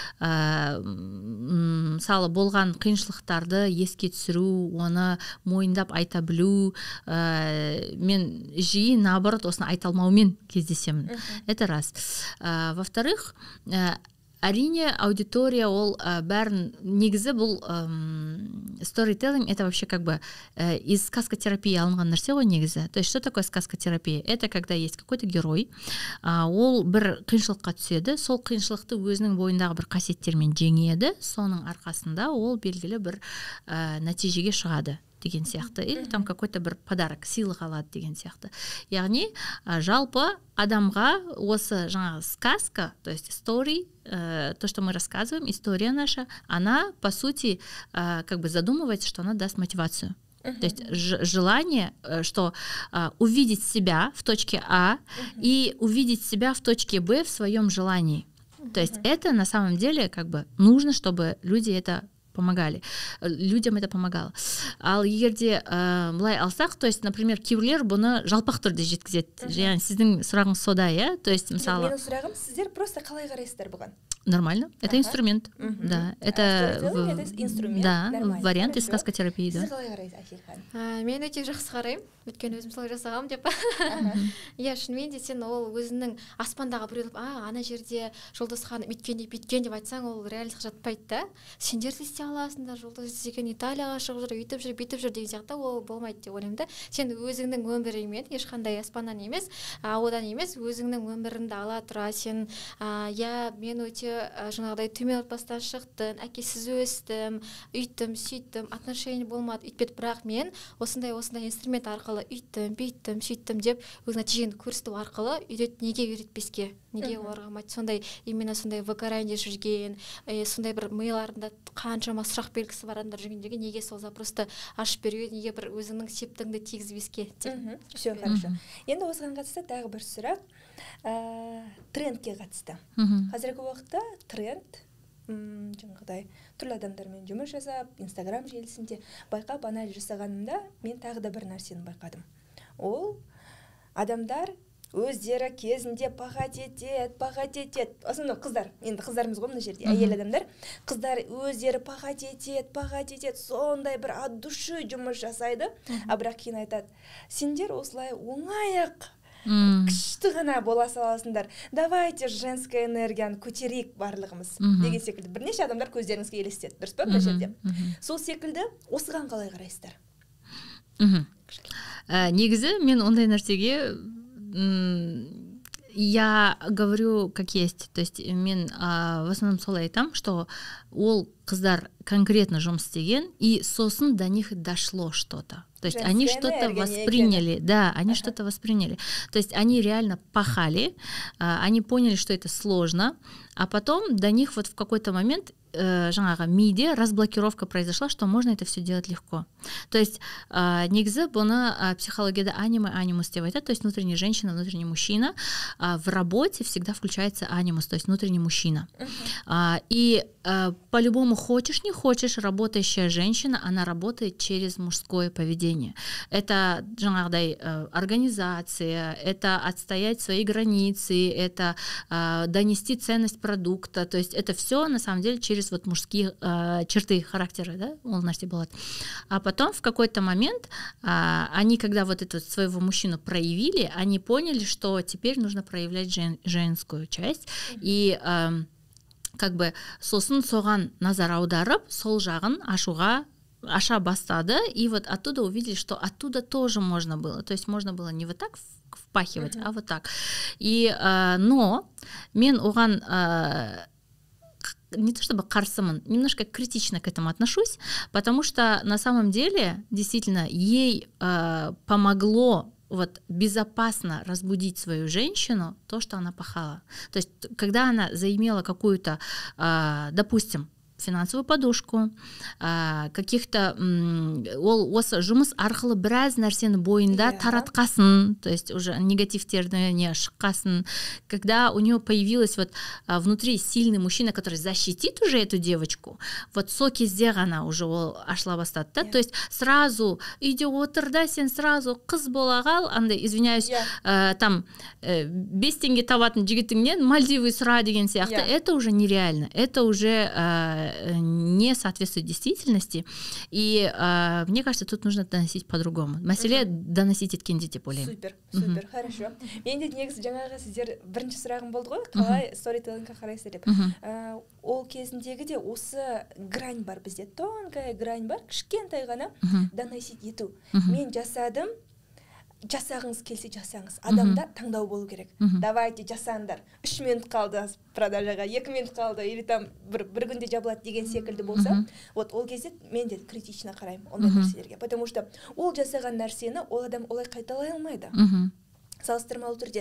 мысалы болған қиыншылықтарды еске түсіру, оны мойындап айта білу, мен жиі наоборот осыны айта алмаумен кездесемін, это раз. Во-вторых, әрине аудитория ол бәрін негізі бұл storytelling, это вообще как бы из сказкотерапии алынған нәрсе ғой негізі. То есть что такое сказкотерапия? Это когда есть какой-то герой, ол бір қиыншылыққа түседі, сол қиыншылықты өзінің бойындағы бір қасиеттермен жеңеді, соның арқасында ол белгілі бір нәтижеге шығады деген сияқты, или там какой-то бір подарок, сыйлық алады деген сияқты. Яғни жалпы адамға осы жаңағы сказка, то есть story, то, что мы рассказываем, история наша, она по сути как бы задумывается, что она даст мотивацию. То есть желание, что увидеть себя в точке А и увидеть себя в точке Б в своем желании. То есть это на самом деле как бы нужно, чтобы люди это помогали, людям это помогало. Ал егерде былай алсақ, то есть, например, кейбіреулер бұны жалпақ түрде жеткізеді. Яғни сіздің сұрағыңыз сода, иә? То есть, мысалы... Менің сұрағым, сіздер просто қалай қарайсыздар бұған? Нормально. Это инструмент. Да, это инструмент. Да, вариант из сказкотерапии. Сіз қалай қарайсыз, Ахилхан? Мен өте жақсы қараймын, өйткені өзім солай жасағанмын деп. Иә, шынымен де сен ол өзіңнің аспандағы біреу ана жерде Жұлдыз ханым үйткен деп айтсаң, ол реалдық жатпайды да. Сендер де істей аласыңдар, Жұлдыз деген Италияға шығып жүр, өйтіп жүр, бүйтіп жүр деген сияқты, ол болмайды деп ойлаймын да. Сен өзіңнің өміріңмен ешқандай аспаннан емес, ауадан емес, өзіңнің өміріңді ала тұра, сен иә, мен өте жаңағыдай төмен отбасыдан шықтым, әкесіз өстім, үйттім, сөйттім, отношение болмады, үйтпеді, бірақ мен осындай инструмент арқылы үйттім, бүйттім, сөйттім деп өз нәтижені көрсету арқылы неге үйретпеске, неге оларға сондай именно сондай выгоранияде жүрген, сондай бір миыларында қаншама сұрақ белгісі бар адамдар жүргендерге неге сол запросты ашып беруге, неге бір өзіңнің септігіңді тигізбеске. Все хорошо. Енді осыған қатысты тағы бір сұрақ, трендке қатысты. Қазіргі уақытта тренд жаңағыдай түрлі адамдармен жұмыс жасап, Инстаграм желісінде байқап анализ жасағанымда мен тағы да бір нәрсені байқадым. Ол адамдар өздері кезінде пағат етеді. Основном қыздар, енді қыздарымыз ғой мына жерде, әйел адамдар, қыздар өздері пағат етеді, сондай бір от души жұмыс жасайды, бірақ кейін айтады, сендер осылай оңай-ақ күшті ғана бола саласыңдар, давайте женская энергияны көтерейік барлығымыз деген секілді бірнеше адамдар көздеріңізге елестеді, дұрыс па мына жерде? Сол секілді осыған қалай қарайсыздар? Негізі мен ондай нәрсеге я говорю как есть, то есть мен в основном солай айтам, что ол қыздар конкретно жұмыс істеген, и сосын до них дошло что-то. То есть они что-то восприняли, да, они что-то восприняли. То есть они реально пахали, они поняли, что это сложно, а потом до них вот в какой-то момент жаңағы миде разблокировка произошла, что можно это все делать легко. То есть негізі бұны психологияда анимус деп айтады, то есть внутренняя женщина, внутренний мужчина. В работе всегда включается анимус, то есть внутренний мужчина. И по-любому хочешь, не хочешь, работающая женщина, она работает через мужское поведение. Это жаңағыдай организация, это отстоять свои границы, это донести ценность продукта, то есть это все на самом деле через вот мужские черты характера, да, ол нәрсе болады. А потом в какой-то момент они, когда вот эту своего мужчину проявили, они поняли, что теперь нужно проявлять женскую часть, и как бы сосын соған назар аударып, сол жағын аша бастады, и вот оттуда увидели, что оттуда тоже можно было, то есть можно было не вот так впахивать, а вот так. И, но мен оған не то чтобы қарсымын, немножко критично к этому отношусь, потому что на самом деле действительно ей помогло вот безопасно разбудить свою женщину то, что она пахала. То есть когда она заимела какую-то, допустим, финансовую подушку, каких-то ол осы жұмыс арқылы біраз нәрсені бойында таратқасын, то есть уже негативтерді не шыққасын, когда у нее появилась вот внутри сильный мужчина, который защитит уже эту девочку, вот со кезде ғана уже ол ашыла бастады, да? То есть сразу үйде отыр да, сен сразу қыз бола қал, андай, извиняюсь, там 5 теңге табатын жігітіңнен Мальдивы сұра деген сияқты, это уже нереально, это уже не соответствует действительности, и мне кажется, тут нужно доносить по-другому. Мәселе доносить еткенде деп ойлаймын. Супер, хорошо. Менде негізі жаңағы сіздер бірінші сұрағым болды ғой, қалай сторителлингқа қарайсыздар деп. Ол кезіндегі де осы грань бар бізде, тонкая грань бар, кішкентай ғана доносить ету. Мен жасадым, жасағыңыз келсе жасаңыз. Адамда таңдау болу керек. Давайте жасаңдар. 3 минут қалды продажаға, 2 минут қалды, или там бір күнде жабылады деген секілді болса, вот ол кезде мен де критично қараймын ондай нәрселерге. Потому что ол жасаған нәрсені ол адам олай қайталай алмайды. Салыстырмалы түрде.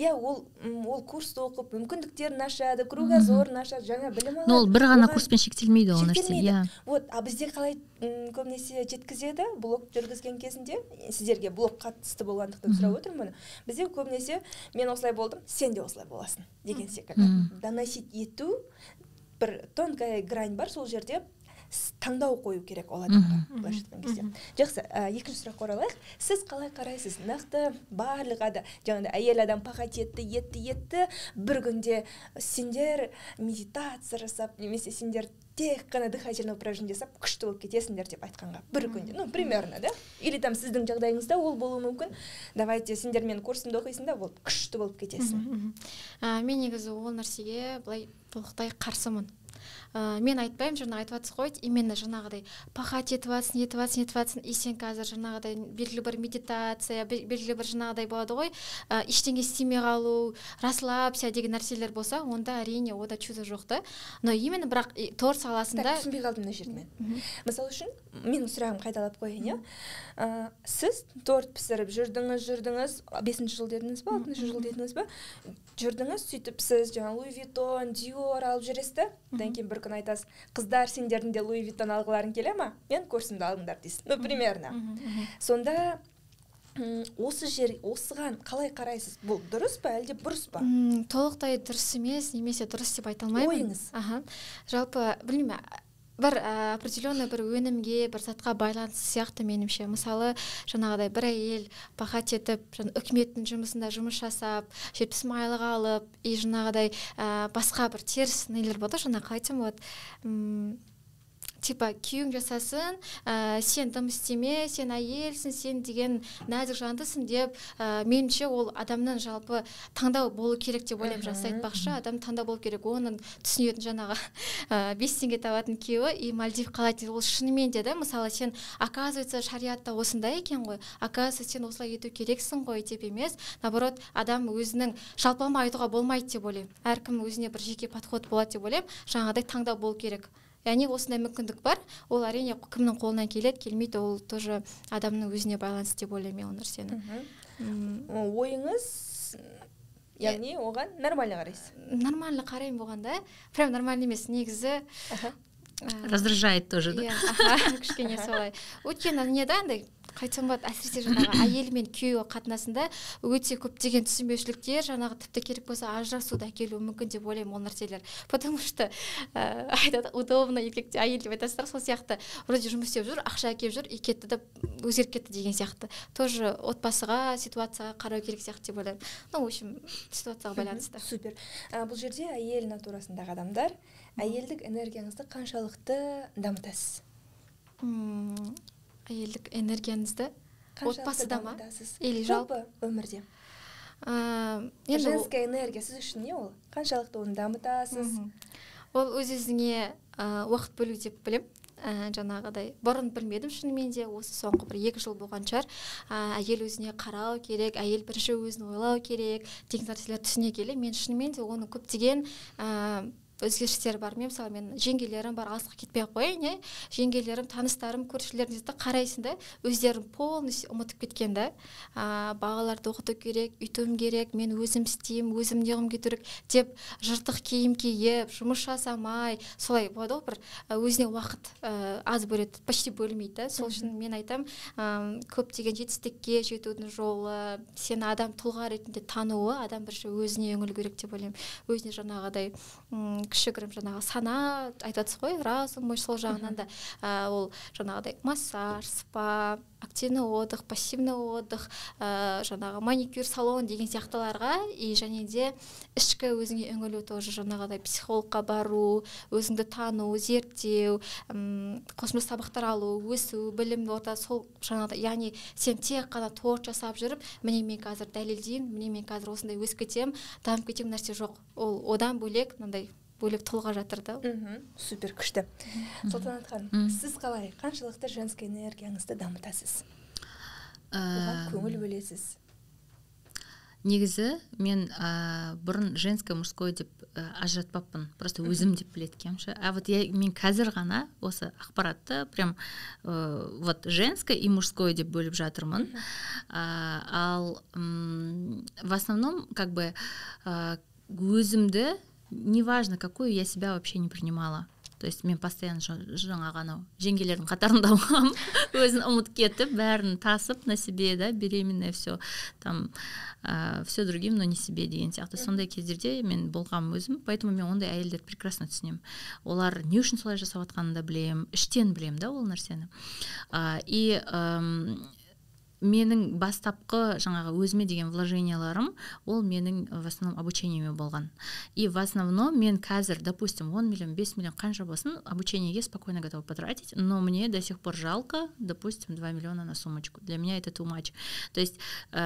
Ол курсты оқып, мүмкіндіктерін ашады, кругозорын ашады, жаңа білім алады. Но ол бір ғана курспен шектелмейді ол нәрсе. Вот, а бізде қалай көбінесе жеткізеді, блог жүргізген кезінде, сіздерге блог қатысты болғандықтан сұрап отырмын мұны. Бізде көбінесе мен осылай болдым, сен де осылай боласың деген секілді. Доносить ету, бір тонкая грань бар сол жерде. таңдау қою керек ол адамға, былайша айтқан кезде. Жақсы, екінші сұраққа оралайық. Сіз қалай қарайсыз? Нақты барлығы жаңағыдай әйел адам пахать етті, бір күнде сендер медитация жасап, немесе сендер тек қана дыхательное упражнение жасап күшті болып кетесіңдер деп айтқанға бір күнде, ну примерно, да? Или там сіздің жағдайыңызда ол болуы мүмкін. Давайте сендер менің курсымды оқисың да, вот күшті болып кетесің. Мен негізі ол нәрсеге былай толықтай қарсымын. Мен айтпаймын, жаңа айтып жатсыз ғой, именно жаңағыдай пахать етіп жатсың, и сен қазір жаңағыдай белгілі бір медитация, белгілі бір жаңағыдай болады ғой, ештеңе істемей қалу, расслабься деген нәрселер болса, онда әрине ода чудо жоқ та. Но именно бірақ торт саласында... Так, түсінбей қалдым мына жерде мен. Мысалы үшін, менің сұрағым қайталап қояйын, иә. Сіз торт пісіріп жүрдіңіз, 5-ші жыл дедіңіз ба, 6-ші жыл дедіңіз ба? Жүрдіңіз, сөйтіп сіз жаңа Луи Виттон, Диор алып жүресіз да, одан кейін бір күн айтасыз, қыздар сендердің де Луи Виттон алғыларың келе ма? Мен курсымды алыңдар дейсіз. Ну, примерно. Сонда осыған қалай қарайсыз? Бұл дұрыс па, әлде бұрыс па? Толықтай дұрыс емес, немесе дұрыс деп айта алмаймын. Ойыңыз. Жалпы, білмеймін, бір определенный бір өнімге, бір затқа байланысты сияқты меніңше. Мысалы, жаңағыдай бір әйел пахать етіп, үкіметтің жұмысында жұмыс жасап, 70 мың айлық алып, и жаңағыдай басқа бір теріс нелер болды, жаңа қалай айтсам болады, типа күйеуің жасасын, сен дым істеме, сен әйелсің, сен деген нәзік жандысың деп, меніңше ол адамның жалпы таңдау болу керек деп ойлаймын. Жақсы айтпақшы, адам таңдау болу керек. Оның түсінетін жаңағы 5 теңге табатын күйеуі и Мальдив қалайды, ол шынымен де, мысалы сен оказывается шариатта осындай екен ғой, оказывается сен осылай ету керексің ғой деп емес, наоборот, адам өзінің жалпылама айтуға болмайды деп ойлаймын. Әркім өзіне бір жеке подход болады деп ойлаймын. Жаңағыдай таңдау болу керек. Яғни осындай мүмкіндік бар, ол әрине кімнің қолынан келеді, келмейді, ол тоже адамның өзіне байланысты деп ойлаймын ол нәрсені. Ойыңыз, яғни оған нормально қарайсыз? Нормально қараймын болғанда, прям нормально емес, негізі раздражает тоже, да? Кішкене солай. Өйткені не да, андай қайтсам болады, әсіресе жаңағы әйел мен күйеуі қатынасында өте көптеген түсінбеушіліктер, жаңағы тіпті керек болса ажырасуды әкелуі мүмкін деп ойлаймын ол нәрселер. Потому что айтады, удобно еркекте әйел деп айтасыздар, сол сияқты вроде жұмыс істеп жүр, ақша әкеліп жүр, и кетті де өзгеріп кетті деген сияқты. Тоже отбасыға, ситуацияға қарау керек сияқты деп ойлаймын. Ну, в общем, ситуацияға байланысты. Супер. Бұл жерде әйел натурасындағы адамдар әйелдік энергияңызды қаншалықты дамытасыз? Әйелдік энергияңызды отбасыда ма? Или жалпы өмірде? Женская энергия сіз үшін не ол? Қаншалықты оны дамытасыз? Ол өз-өзіңе уақыт бөлу деп білем. Жаңағыдай бұрын білмедім, шынымен де осы соңғы бір 2 жыл болған шығар. Әйел өзіне қарау керек, әйел бірінші өзін ойлау керек деген нәрселер түсіне келе, мен шынымен де оның көптеген өзгерістер бар. Мен мысалы мен жеңгелерім бар, алысқа кетпей қояйын, жеңгелерім, таныстарым, көршілерім дейді, қарайсың да, өздерін полностью ұмытып кеткен да. Балаларды оқыту керек, үйтуім керек, мен өзім істеймін, өзім неғым кетірік деп жыртық киім киіп, жұмыс жасамай, солай болады ғой, бір өзіне уақыт аз бөледі, почти бөлмейді. Сол үшін мен айтам, көптеген жетістікке жетудің жолы, сені адам тұлға ретінде тануы, адам бірінші өзіне үңілу керек деп ойлаймын. Өзіне жаңағыдай кішігірім жаңағы сана айтасыз ғой, разум, сол жағынан да ол жаңағыдай массаж, спа, активный отдых, пассивный отдых, жаңағы маникюр салон деген сияқтыларға, и және де ішкі өзіңе үңілу тоже жаңағыдай психологқа бару, өзіңді тану, зерттеу, қосымша сабақтар алу, өсу, білімді орта, сол жаңағыдай, яғни сен тек қана торт жасап жүріп, міне мен қазір дәлелдеймін, міне мен қазір осындай өсіп кетемін, дамып кетемін нәрсе жоқ. Ол одан бөлек мынандай бөлек тұлға жатыр да. Супер, күшті. Салтанат ханым, сіз қалай қаншалықты женская энергияңызды дамытасыз? Оған көңіл бөлесіз? Негізі мен бұрын женское мужское деп ажыратпаппын, просто өзім деп білеткенмін. Вот мен қазір ғана осы ақпаратты прям вот женское и мужское деп бөліп жатырмын. Ал в основном как бы өзімді, неважно, какую я себя вообще не принимала. То есть мен постоянно жаңағы анау жеңгелердің қатарында болғанмын. Өзін ұмытып кетіп, бәрін тасып на себе, да, беременная, все там, все другим, но не себе деген сияқты. Сондай кездерде мен болғанмын өзім, поэтому мен ондай әйелдерді прекрасно түсінемін. Олар не үшін солай жасап жатқанын да білем, іштен білем, да, ол нәрсені. И менің бастапқы жаңағы өзіме деген вложенияларым, ол менің в основном обучениеме болған. И в основном мен қазір, допустим, 10 миллион, 5 миллион қанша болсын, обучениеге спокойно готова потратить, но мне до сих пор жалко, допустим, 2 миллиона на сумочку. Для меня это too much. То есть,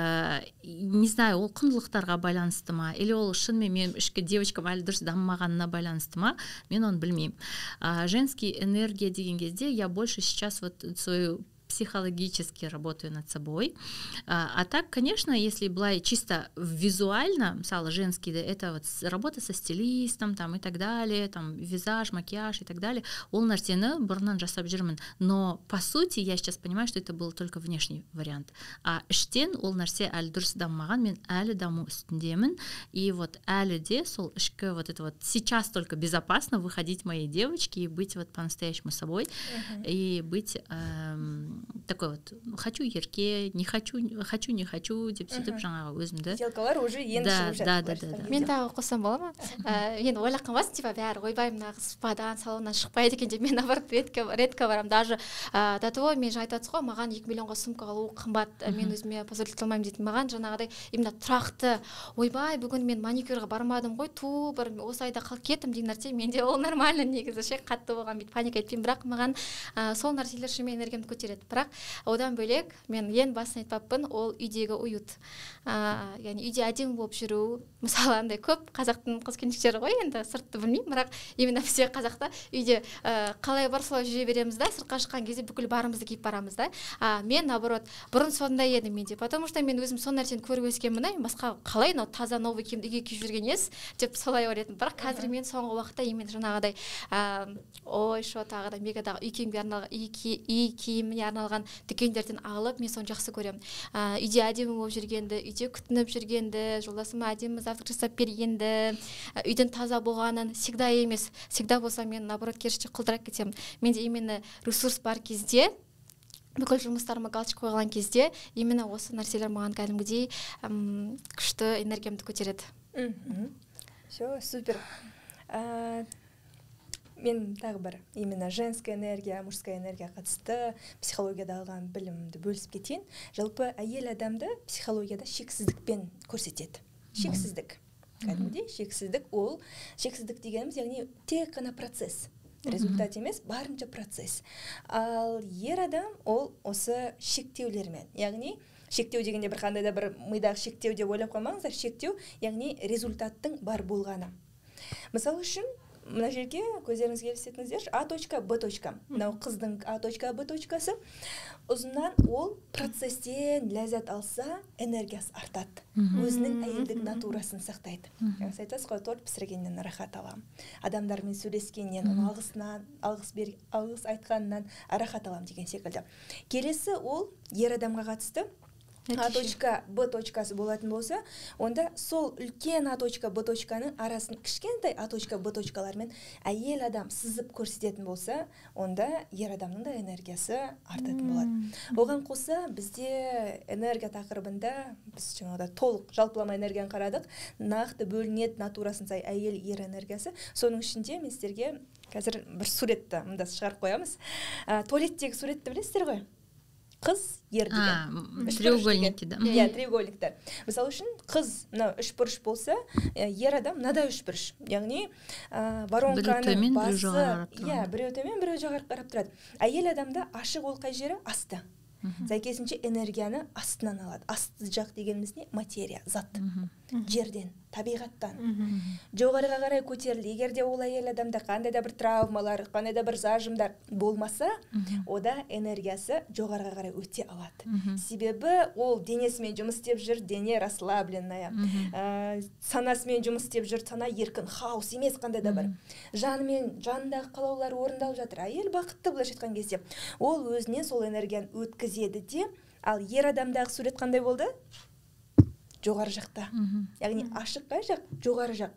не знаю, ол құндылықтарға байланысты ма, или ол шынымен мен ішкі девочкам әлі дұрыс дамымағанына байланысты ма, мен оны білмеймін. Женский энергия деген кезде я больше сейчас вот свою психологически работаю над собой. А так, конечно, если былай чисто визуально, мысалы, женский, да, это вот работа со стилистом там, и так далее, там, визаж, макияж и так далее, ол нәрсені бұрыннан жасап жүрмін. Но по сути я сейчас понимаю, что это был только внешний вариант. А іштен ол нәрсе әлі дұрыс дамымаған, мен әлі даму үстіндемін. И вот әлі де сол ішкі вот это вот сейчас только безопасно выходить моей девочке и быть вот по-настоящему собой, и быть такой вот, хочу ерке, не хочу, не хочу деп сөйтіп жаңағы өзімді. Сделкалар уже енді шығып жатыр. Да. Мен тағы қоссам бола ма? Енді ойлап қалмасын, типа бәрі ойбай мына қыз спадан, салоннан шықпайды екен деп, мен наоборот редко барамын. Даже до того мен жаңа айтасыз ғой, маған 2 миллионға сумка алу қымбат, мен өзіме позволить алмаймын дейтін. Маған жаңағыдай именно тұрақты, ойбай бүгін мен маникюрға бармадым ғой, ту бір осы айда қалып кеттім деген нәрсе менде ол нормально негізі ше, қатты болған, бүйтіп паника етпеймін, бірақ маған сол нәрселер шынымен энергиямды көтереді. Бірақ одан бөлек мен ең басын айтпаппын, ол үйдегі уют. Яғни үйде әдемі болып жүру. Мысалы андай көп қазақтың қыз-келіншектері ғой, енді сыртты білмеймін, бірақ именно бізде қазақта үйде қалай бар солай жүре береміз да, сыртқа шыққан кезде бүкіл барымызды киіп барамыз да. Мен наоборот бұрын сондай едім менде, потому что мен өзім сол нәрсені көріп өскенмін, басқа қалай мынау таза новый киімді үйге киіп жүрген ес деп солай ойлайтынмын. Бірақ қазір мен соңғы уақытта именно жаңағыдай ой шо тағы да мегадағы үй киіміне арналған дүкендерден алып, мен соны жақсы көремін. Үйде әдемі болып жүргенді, үйде күтініп жүргенді, жолдасыма әдемі завтрак жасап бергенді, үйдің таза болғанын всегда емес, всегда болса мен наоборот керісінше құлдырап кетемін. Менде именно ресурс бар кезде, бүкіл жұмыстарыма галочка қойған кезде, именно осы нәрселер маған кәдімгідей күшті энергиямды көтереді. Все, супер. Мен тағы бір именно женская энергия, мужская энергия қатысты психологияда алған білімді бөлісіп кетейін. Жалпы әйел адамды психологияда шексіздікпен көрсетеді. Шексіздік. Кәдімгідей шексіздік, ол шексіздік дегеніміз, яғни тек қана процесс. Результат емес, барынша процесс. Ал ер адам ол осы шектеулермен, яғни шектеу дегенде бір қандай да бір мидағы шектеу деп ойлап қалмаңыздар, шектеу яғни результаттың бар болғаны. Мысалы үшін мына жерге көздеріңізге елестетіңіздер, А точка, Б точка. Мынау қыздың А точка, Б точкасы. Ұзынан ол процесстен ләззат алса, энергиясы артады. Өзінің әйелдік натурасын сақтайды. Яғни айтасыз ғой, торт пісіргеннен рахат аламын. Адамдармен сөйлескеннен, алғыс айтқанынан рахат аламын деген секілді. Келесі ол ер адамға қатысты. А точка, Б точкасы болатын болса, онда сол үлкен А точка, Б точканың арасын кішкентай А точка, Б точкалармен әйел адам сызып көрсететін болса, онда ер адамның да энергиясы артатын болады. Оған қоса бізде энергия тақырыбында біз жаңағыда толық жалпылама энергияны қарадық, нақты бөлінеді натурасын сай әйел ер энергиясы. Соның ішінде мен сіздерге қазір бір суретті мында шығарып қоямыз. Туалеттегі суретті білесіздер ғой? Қыз ер деген. Треугольники, да. Иә, треугольниктер. Мысалы үшін қыз мынау үшбұрыш болса, ер адам мынада үшбұрыш. Яғни воронканың басы, иә, біреу төмен, біреу жоғары қарап тұрады. Әйел адамда ашық ол қай жері? Асты. Сәйкесінше энергияны астынан алады. Асты жақ дегеніміз не? Материя, зат. Жерден, табиғаттан. Жоғарыға қарай көтерілді. Егер де ол әйел адамда қандай да бір травмалар, қандай да бір зажымдар болмаса, ода энергиясы жоғарыға қарай өте алады. Себебі ол денесімен жұмыс істеп жүр, дене расслабленная. Санасымен жұмыс істеп жүр, сана еркін, хаос емес қандай да бір. Жанымен, жанындағы қалаулар орындалып жатыр. Әйел бақытты былайша айтқан кезде. Ол өзінен сол энергияны өткізеді де, ал ер адамдағы сурет қандай болды? Жоғары жақта. Яғни ашық қай жақ? Жоғары жақ.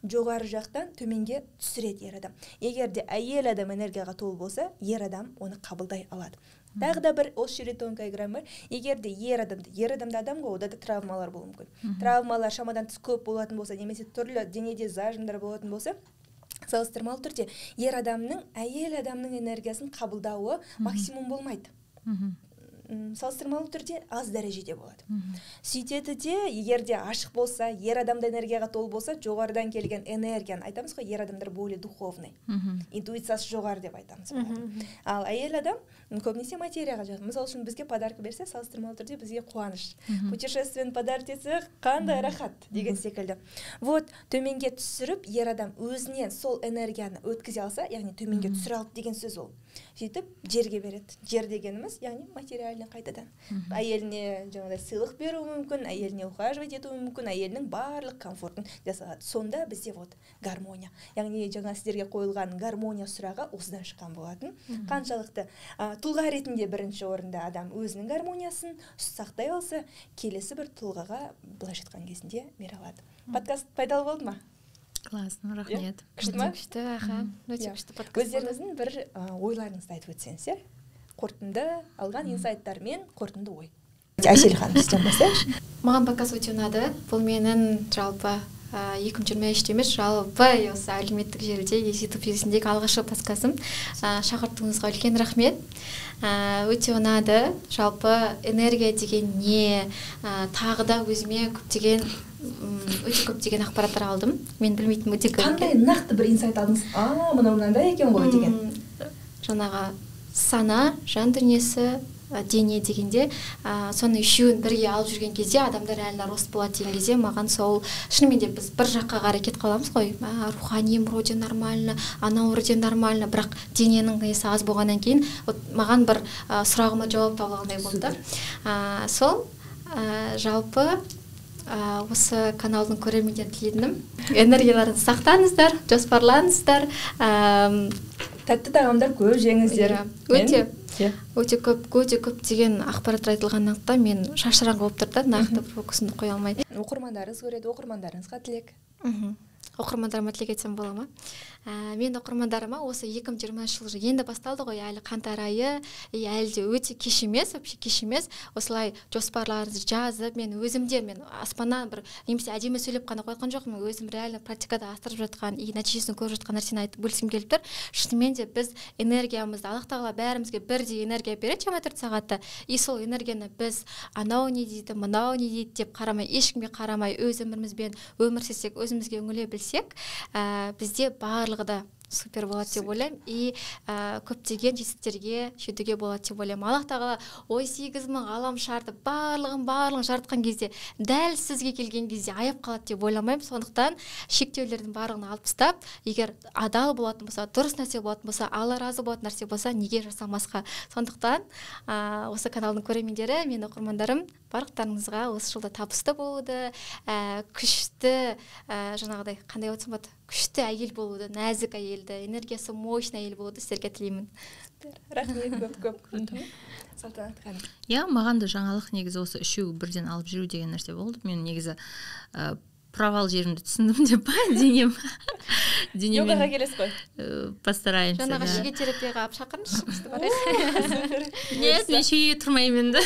жоғары жақтан төменге түсіреді ер адам. Егер де әйел адам энергияға толы болса, ер адам оны қабылдай алады. Тағы да бір осы жерде тонкая грань бар. Егер де ер адамда адам ғой, ода да травмалар болуы мүмкін. Травмалар шамадан тыс көп болатын болса, немесе түрлі денеде зажимдар болатын болса, салыстырмалы түрде ер адамның әйел адамның энергиясын қабылдауы максимум болмайды. Салыстырмалы түрде аз дәрежеде болады. Сөйтеді де, егер де ашық болса, ер адамда энергияға толы болса, жоғарыдан келген энергияны айтамыз ғой, ер адамдар более духовный, интуициясы жоғары деп айтамыз. Ал әйел адам көбінесе материяға жақын. Мысалы үшін бізге подарка берсе, салыстырмалы түрде бізге қуаныш. Путешествиені подарок етсе, қандай рахат деген секілді. Вот төменге түсіріп, ер адам өзінен сол энергияны өткізе алса, яғни төменге түсіре алды деген сөз ол. Сөйтіп жерге береді. Жер дегеніміз, яғни материальный қайтадан. Әйеліне жаңағыдай сыйлық беруі мүмкін, әйеліне ухаживать етуі мүмкін, әйелінің барлық комфортын жасалады. Сонда бізде вот гармония. Яғни жаңа сіздерге қойылған гармония сұрағы осыдан шыққан болатын. Қаншалықты тұлға ретінде бірінші орында адам өзінің гармониясын сақтай алса, келесі бір тұлғаға былайша айтқан кезінде бере алады. Подкаст пайдалы болды ма? Классно, рахмет. Күшті, аха. Өте күшті подкаст. Өздеріңіздің бір ойларыңызды айтып өтсеңіздер, қорытынды алған инсайттар мен қорытынды ой. Әсел ханым, сізден бастайықшы. Маған подкаст өте ұнады. Бұл менің жалпы 2023 емес, жалпы осы әлеуметтік желіде YouTube желісіндегі алғашқы подкастым. Шақыртуыңызға үлкен рахмет. Өте ұнады. Жалпы энергия деген не, тағы да өзіме өте көптеген ақпараттар алдым. Мен білмейтін өте көп. Қандай нақты бір инсайт алдыңыз? Мынандай екен ғой деген. Жаңағы сана, жан дүниесі, дене дегенде, соны үшеуін бірге алып жүрген кезде адамдар реально рост болады деген кезде маған сол шынымен де біз бір жаққа қарай кетіп қаламыз ғой. Рухани вроде нормально, анау вроде нормально, бірақ дененің несі аз болғаннан кейін маған бір сұрағыма жауап табылғандай болды. Сол жалпы осы каналдың көрермендеріне тілейтінім, энергияларыңызды сақтаңыздар, жоспарлаңыздар, тәтті тағамдар көп жеңіздер. Өте көп деген ақпараттар айтылғандықтан мен шашыраңқы болып тұрды, нақты фокусымды қоя алмай. Оқырмандарыңыз көреді, оқырмандарыңызға тілек. Оқырмандарыма тілек етсем бола ма? Мен оқырмандарыма осы 2020 жыл енді басталды ғой, әлі қаңтар айы, әлі де өте кеш емес, вообще кеш емес. Осылай жоспарларыңызды жазып, мен аспаннан бір немесе әдемі сөйлеп қана қойған жоқпын, өзім реально практикада асырып жатқан, нәтижесін көріп жатқан нәрсені айтып бөліскім келіп тұр. Шынымен де біз энергиямызды, Аллах тағала бәрімізге бірдей энергия береді 24 сағатта. И сол энергияны біз анау не дейді, мынау не дейді деп қарамай, ешкімге қарамай өз өмірімізбен өмір сүрсек, өзімізге үңіле білсек, бізде барлығы да супер болады деп ойлаймын. И көптеген жетістіктерге жетуге болады деп ойлаймын. Аллах тағала 18 мың ғалам шарды барлығын жаратқан кезде, дәл сізге келген кезде аяп қалады деп ойламаймын. Сондықтан шектеулердің барлығын алып тастап, егер адал болатын болса, дұрыс нәрсе болатын болса, Алла разы болатын нәрсе болса, неге жасамасқа? Сондықтан осы каналдың көрермендері, мен оқырмандарым, барлықтарыңызға осы жылда табысты болуды, күшті, жаңағыдай қандай отырсын болады, күшті әйел болуды, нәзік әйелді, энергиясы мощный әйел болуды сіздерге тілеймін. Рахмет көп. Салтанат ханым. Маған да жаңалық негізі осы үшеу бірден алып жүру деген нәрсе болды. Мен негізі провал жерімді түсіндім деп па, денем. Йогаға келесіз ғой? Постараемся. Жаңаға шеге терапияға алып шақырыңызшы. Нет, мен шегеге тұрмаймын енді.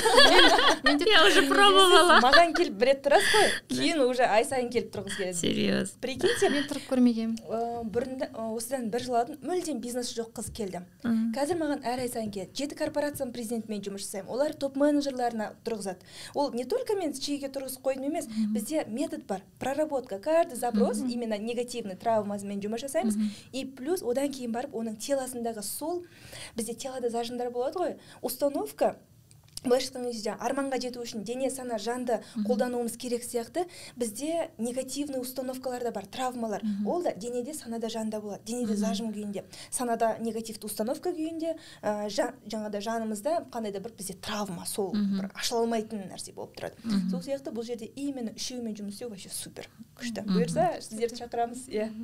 Я уже пробовала. Маған келіп бір рет тұрасыз ғой, кейін уже ай сайын келіп тұрғыз келеді. Серьез. Прикиньте, мен тұрып көрмегенмін. Бұрында осыдан бір жыл алдын мүлдем бизнесі жоқ қыз келді. Қазір маған әр ай сайын келеді. 7 корпорацияның президентімен жұмыс жасаймын. Олар топ менеджерларына тұрғызады. Ол не только мен шегеге тұрғызып қойдым емес, бізде метод бар. Проработка, каждый запрос именно негативный травмасымен жұмыс жасаймыз. И плюс одан кейін барып оның телосындағы сол, бізде телода зажимдар болады ғой, установка, былайша айтқан кезде арманға жету үшін дене, сана, жанды қолдануымыз керек сияқты, бізде негативный установкалар да бар, травмалар. Ол да денеде, санада, жанда болады. Денеде зажим күйінде, санада негативті установка күйінде, жаңада жанымызда қандай да бір бізде травма, сол бір ашыла алмайтын нәрсе болып тұрады. Сол сияқты бұл жерде именно үшеуімен жұмыс істеу вообще супер. Күшті. Бұйырса, сіздерді шақырамыз.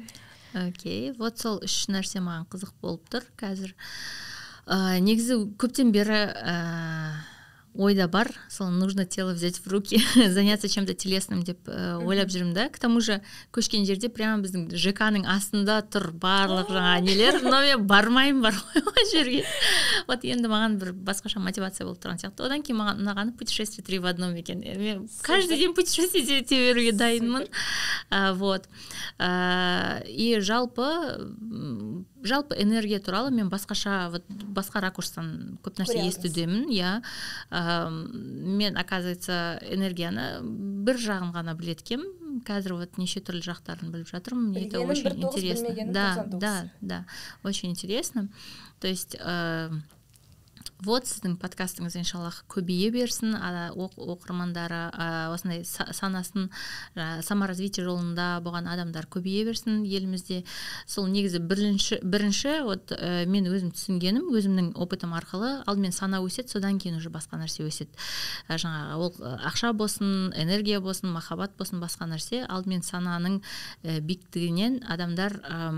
Окей, вот сол үш нәрсе маған қызық болып тұр қазір. Негізі көптен бері ойда бар, сол нужно тело взять в руки, заняться чем-то телесным деп ойлап жүрмін да. К тому же көшкен жерде прямо біздің ЖК-ның астында тұр барлық жаңа нелер, но мен бармаймын ол жерге. Вот енді маған бір басқаша мотивация болып тұрған сияқты. Одан кейін маған ұнағаны путешествие 3 в 1 екен. Мен каждый день путешествие ете беруге дайынмын. Вот. И жалпы энергия туралы мен басқа ракурстан көп нәрсе естудемін. Мен, оказывается, энергияны бір жағын ғана білеткем. Қазір вот неше түрлі жақтарын біліп жатырмын. Мне это очень интересно. Да, очень интересно. То есть вот сіздің подкастыңыз иншаллах көбейе берсін, оқырмандары осындай санасын саморазвитие жолында болған адамдар көбейе берсін елімізде. Сол негізі бірінші вот мен өзім түсінгенім, өзімнің опытым арқылы алдымен сана өсет, содан кейін уже басқа нәрсе өсет. Жаңағы ол ақша болсын, энергия болсын, махаббат болсын, басқа нәрсе алдымен сананың биіктігінен адамдар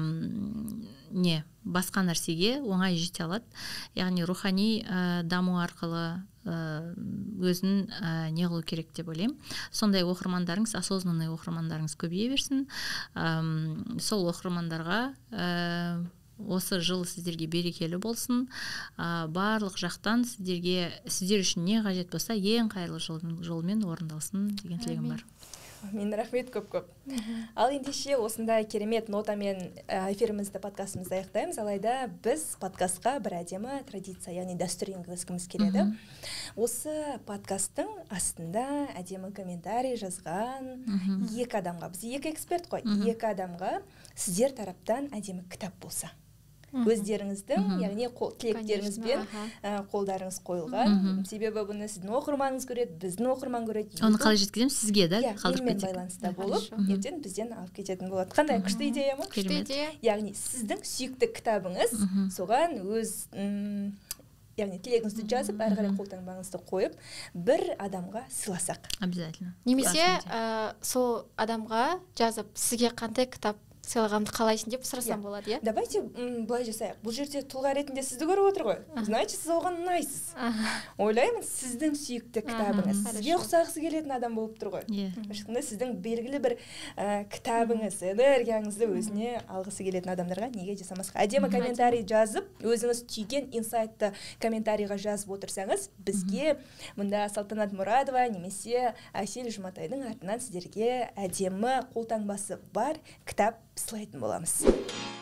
басқа нәрсеге оңай жете алады. Яғни рухани даму арқылы өзін не қылу керек деп ойлаймын. Сондай оқырмандарыңыз, осознанный оқырмандарыңыз көбейе берсін. Сол оқырмандарға осы жыл сіздерге берекелі болсын. Барлық жақтан сіздер үшін не қажет болса, ең қайырлы жолмен орындалсын деген тілегім бар. Мен рахмет көп. Ал ендеше осындай керемет нотамен эфирімізді, подкастымызды аяқтаймыз. Алайда біз подкастқа бір әдемі традиция, яғни дәстүр енгізгіміз келеді. Осы подкасттың астында әдемі комментарий жазған екі адамға, біз екі эксперт қой, екі адамға сіздер тараптан әдемі кітап болса. Өздеріңіздің, яғни тілектеріңізбен қолдарыңыз қойылған. Себебі бұны сіздің оқырманыңыз көреді, біздің оқырман көреді. Оны қалай жеткіземіз сізге, да? Менімен байланыста болып, ертең бізден алып кететін болады. Қандай күшті идея ма? Күшті идея. Яғни сіздің сүйікті кітабыңыз, соған өз яғни тілегіңізді жазып, әрі қарай қолтаңбаңызды қойып, бір адамға сыйласақ. Обязательно. Немесе сол адамға жазып, сізге қандай кітап сыйлағанды қалайсың деп сұрасам болады, иә? Давайте былай жасайық. Бұл жерде тұлға ретінде сізді көріп отыр ғой. Значит, сіз оған ұнайсыз. Ойлаймын, сіздің сүйікті кітабыңыз, сізге ұқсағысы келетін адам болып тұр ғой. Шынында сіздің белгілі бір кітабыңыз, энергияңызды өзіне алғысы келетін адамдарға неге жасамасқа? Әдемі комментарий жазып, өзіңіз түйген инсайтты комментарийға жазып отырсаңыз, бізге мұнда Салтанат Мұрадова немесе Әсел Жұматайдың артынан сіздерге әдемі қолтаңбасы бар кітап сылайтын боламыз.